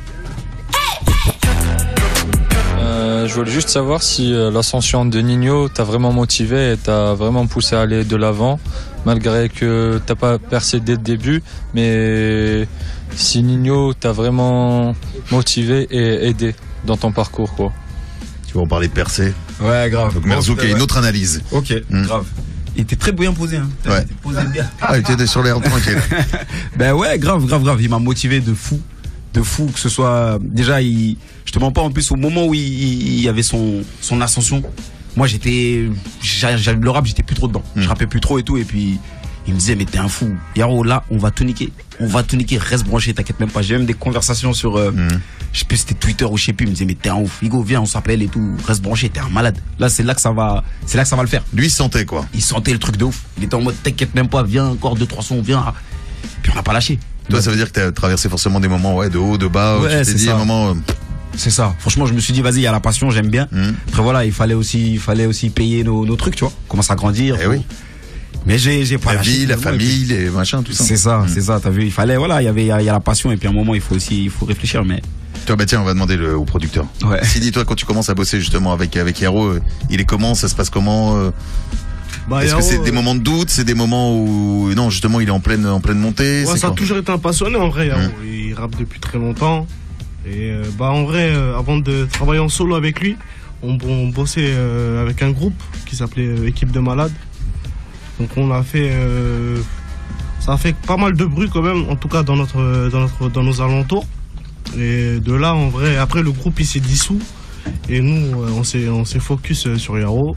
Euh, je voulais juste savoir si euh, l'ascension de Nino t'a vraiment motivé et t'a vraiment poussé à aller de l'avant, malgré que t'as pas percé dès le début, mais si Nino t'a vraiment motivé et aidé dans ton parcours, quoi. Tu vas en parler de percée. Ouais, grave. Donc Merzouk a Ouais. une autre analyse. Ok, Mm. grave. Il était très bien posé. Hein. Ouais. Il était posé bien. Ah, il était sur l'air tranquille. Ben ouais, grave, grave, grave. Il m'a motivé de fou. De fou, que ce soit. Déjà, il. Je te mens pas, en plus, au moment où il, il y avait son, son ascension, moi j'étais. j'a- j'a- Le rap, j'étais plus trop dedans. Je rappais plus trop et tout. Et puis, il me disait, mais t'es un fou. Yaro, là, on va tout niquer. On va tout niquer. Reste branché, t'inquiète même pas. J'ai même des conversations sur. euh, Je sais plus si c'était Twitter ou je sais plus. Il me disait, mais t'es un ouf. Hugo, viens, on s'appelle et tout. Reste branché, t'es un malade. Là, c'est là que ça va. C'est là que ça va le faire. Lui, il sentait quoi. Il sentait le truc de ouf. Il était en mode, t'inquiète même pas, viens, encore deux, trois sons, viens. Puis on n'a pas lâché. Toi, ça veut dire que t'as traversé forcément des moments ouais, de haut, de bas. où Ouais, tu t'es c'est dit ça. un moment. euh, C'est ça. Franchement, je me suis dit, vas-y, il y a la passion, j'aime bien. Après, voilà, il fallait aussi, il fallait aussi payer nos, nos trucs, tu vois. Commence à grandir. Eh oui. Mais j'ai, j'ai pas La lâché, vie, la finalement, famille, et puis- les machins, tout ça. C'est ça, Mm. c'est ça. T'as vu, il fallait, voilà, il y avait, il y a, il y a la passion et puis à un moment, il faut aussi, il faut réfléchir, mais. Toi, bah tiens, on va demander le, au producteur. Ouais. Sidi, toi, quand tu commences à bosser justement avec avec Yaro, euh, il est comment? Ça se passe comment? euh, Bah, Est-ce Yaro, que c'est des euh, moments de doute? C'est des moments où non, justement, il est en pleine en pleine montée? Ouais, c'est ça a quoi toujours été un passionné en vrai. Yaro. Hum. Il rappe depuis très longtemps. Et euh, bah en vrai, euh, avant de travailler en solo avec lui, on, on bossait euh, avec un groupe qui s'appelait euh, Équipe de Malades. Donc on a fait, euh, ça a fait pas mal de bruit quand même, en tout cas dans notre, dans notre, dans nos alentours. Et de là, en vrai, après le groupe il s'est dissous et nous euh, on s'est, on s'est focus euh, sur Yaro.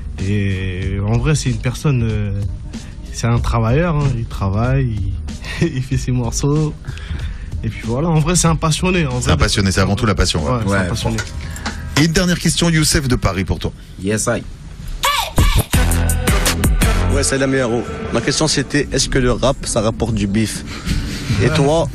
Et en vrai, c'est une personne, euh, c'est un travailleur. Hein. Il travaille, il, il fait ses morceaux. Et puis voilà, en vrai, c'est un passionné. en C'est vrai. un passionné, c'est avant tout la passion. Ouais, ouais. c'est un Ouais. passionné. Et une dernière question, Youssef de Paris pour toi. Yes, I. Ouais, c'est la meilleure. Ma question c'était, est-ce que le rap, ça rapporte du bif? Et toi,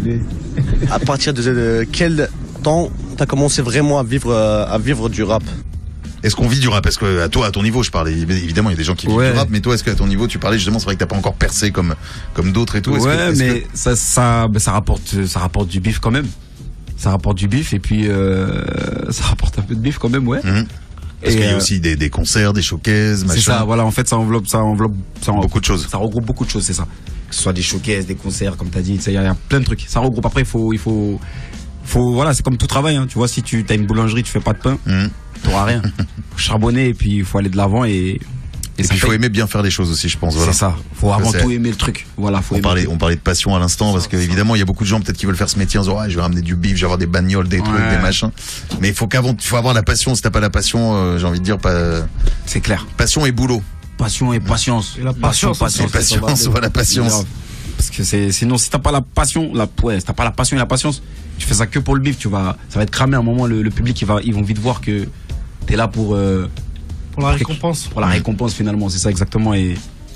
à partir de, de quel temps t'as commencé vraiment à vivre, euh, à vivre du rap? Est-ce qu'on vit du rap? Est-ce que à toi, à ton niveau, je parle évidemment, il y a des gens qui vivent Ouais. du rap, mais toi, est-ce qu'à ton niveau, tu parlais justement, c'est vrai que t'as pas encore percé comme comme d'autres et tout. Est-ce Ouais, que, est-ce mais que- ça, ça, ben, ça rapporte, ça rapporte du bif quand même. Ça rapporte du bif et puis euh, ça rapporte un peu de bif quand même, ouais. Mhm. Parce Et, qu'il y a euh, aussi des, des concerts, des showcases, machin. C'est ça, voilà, en fait, ça enveloppe, ça enveloppe, ça en- Beaucoup de choses. Ça regroupe beaucoup de choses, c'est ça. Que ce soit des showcases, des concerts, comme t'as dit, tu sais, il y, a- il y a plein de trucs. Ça regroupe. Après, il faut, il faut, faut, voilà, c'est comme tout travail, hein. Tu vois, si tu as une boulangerie, tu fais pas de pain, Mhm. t'auras rien. Faut charbonner et puis il faut aller de l'avant et. Et ça puis il faut paye. aimer bien faire les choses aussi, je pense. Voilà. C'est ça. Faut avant C'est- tout aimer le truc. Voilà, faut On aimer parlait, le truc. on parlait de passion à l'instant parce que évidemment il y a beaucoup de gens peut-être qui veulent faire ce métier en disant ouais, je vais ramener du bif, je vais avoir des bagnoles, des trucs, Ouais. des machins. Mais il faut qu'avant, il faut avoir la passion. Si t'as pas la passion, euh, j'ai envie de dire pas. C'est clair. Passion et boulot. Passion et patience. Et la Passion, patience aussi. patience. Et patience, ça va. voilà, patience. Grave. Parce que c'est, sinon, si t'as pas la passion, la, ouais, si t'as pas la passion et la patience, tu fais ça que pour le bif, tu vas, ça va être cramé à un moment, le, le public, il va, ils vont vite voir que t'es là pour, euh, Pour la récompense. pour la récompense finalement, c'est ça exactement, et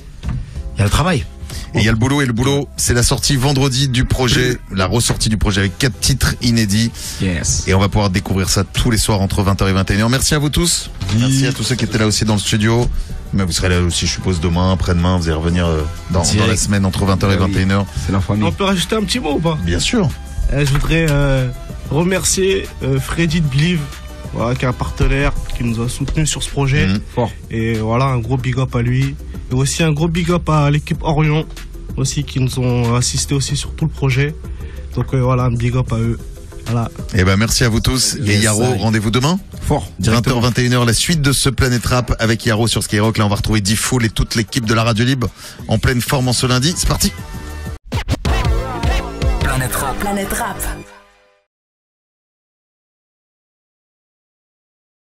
il y a le travail. Et il y a le boulot et le boulot, c'est la sortie vendredi du projet, la ressortie du projet avec quatre titres inédits. Yes. Et on va pouvoir découvrir ça tous les soirs entre vingt heures et vingt et une heures. Merci à vous tous. Merci à tous ceux qui étaient là aussi dans le studio. Mais vous serez là aussi, je suppose, demain, après-demain. Vous allez revenir euh, dans, Direct. dans la semaine entre vingt heures et Ah oui. vingt et une heures. C'est la famille. On peut rajouter un petit mot ou pas? Bien sûr. Euh, je voudrais euh, remercier euh, Freddy de Believe, voilà, qui est un partenaire qui nous a soutenus sur ce projet. Mhm. Fort. Et voilà, un gros big up à lui. Et aussi un gros big up à l'équipe Orion, aussi, qui nous ont assisté aussi sur tout le projet. Donc euh, voilà, un big up à eux. Voilà. Et ben merci à vous tous. Et Yes, Yaro, I. rendez-vous demain. Fort. vingt heures, Directement. vingt et une heures, la suite de ce Planet Rap avec Yaro sur Skyrock. Là, on va retrouver D-Fool et toute l'équipe de la Radio Libre en pleine forme en ce lundi. C'est parti. Planète Rap. Planète Rap.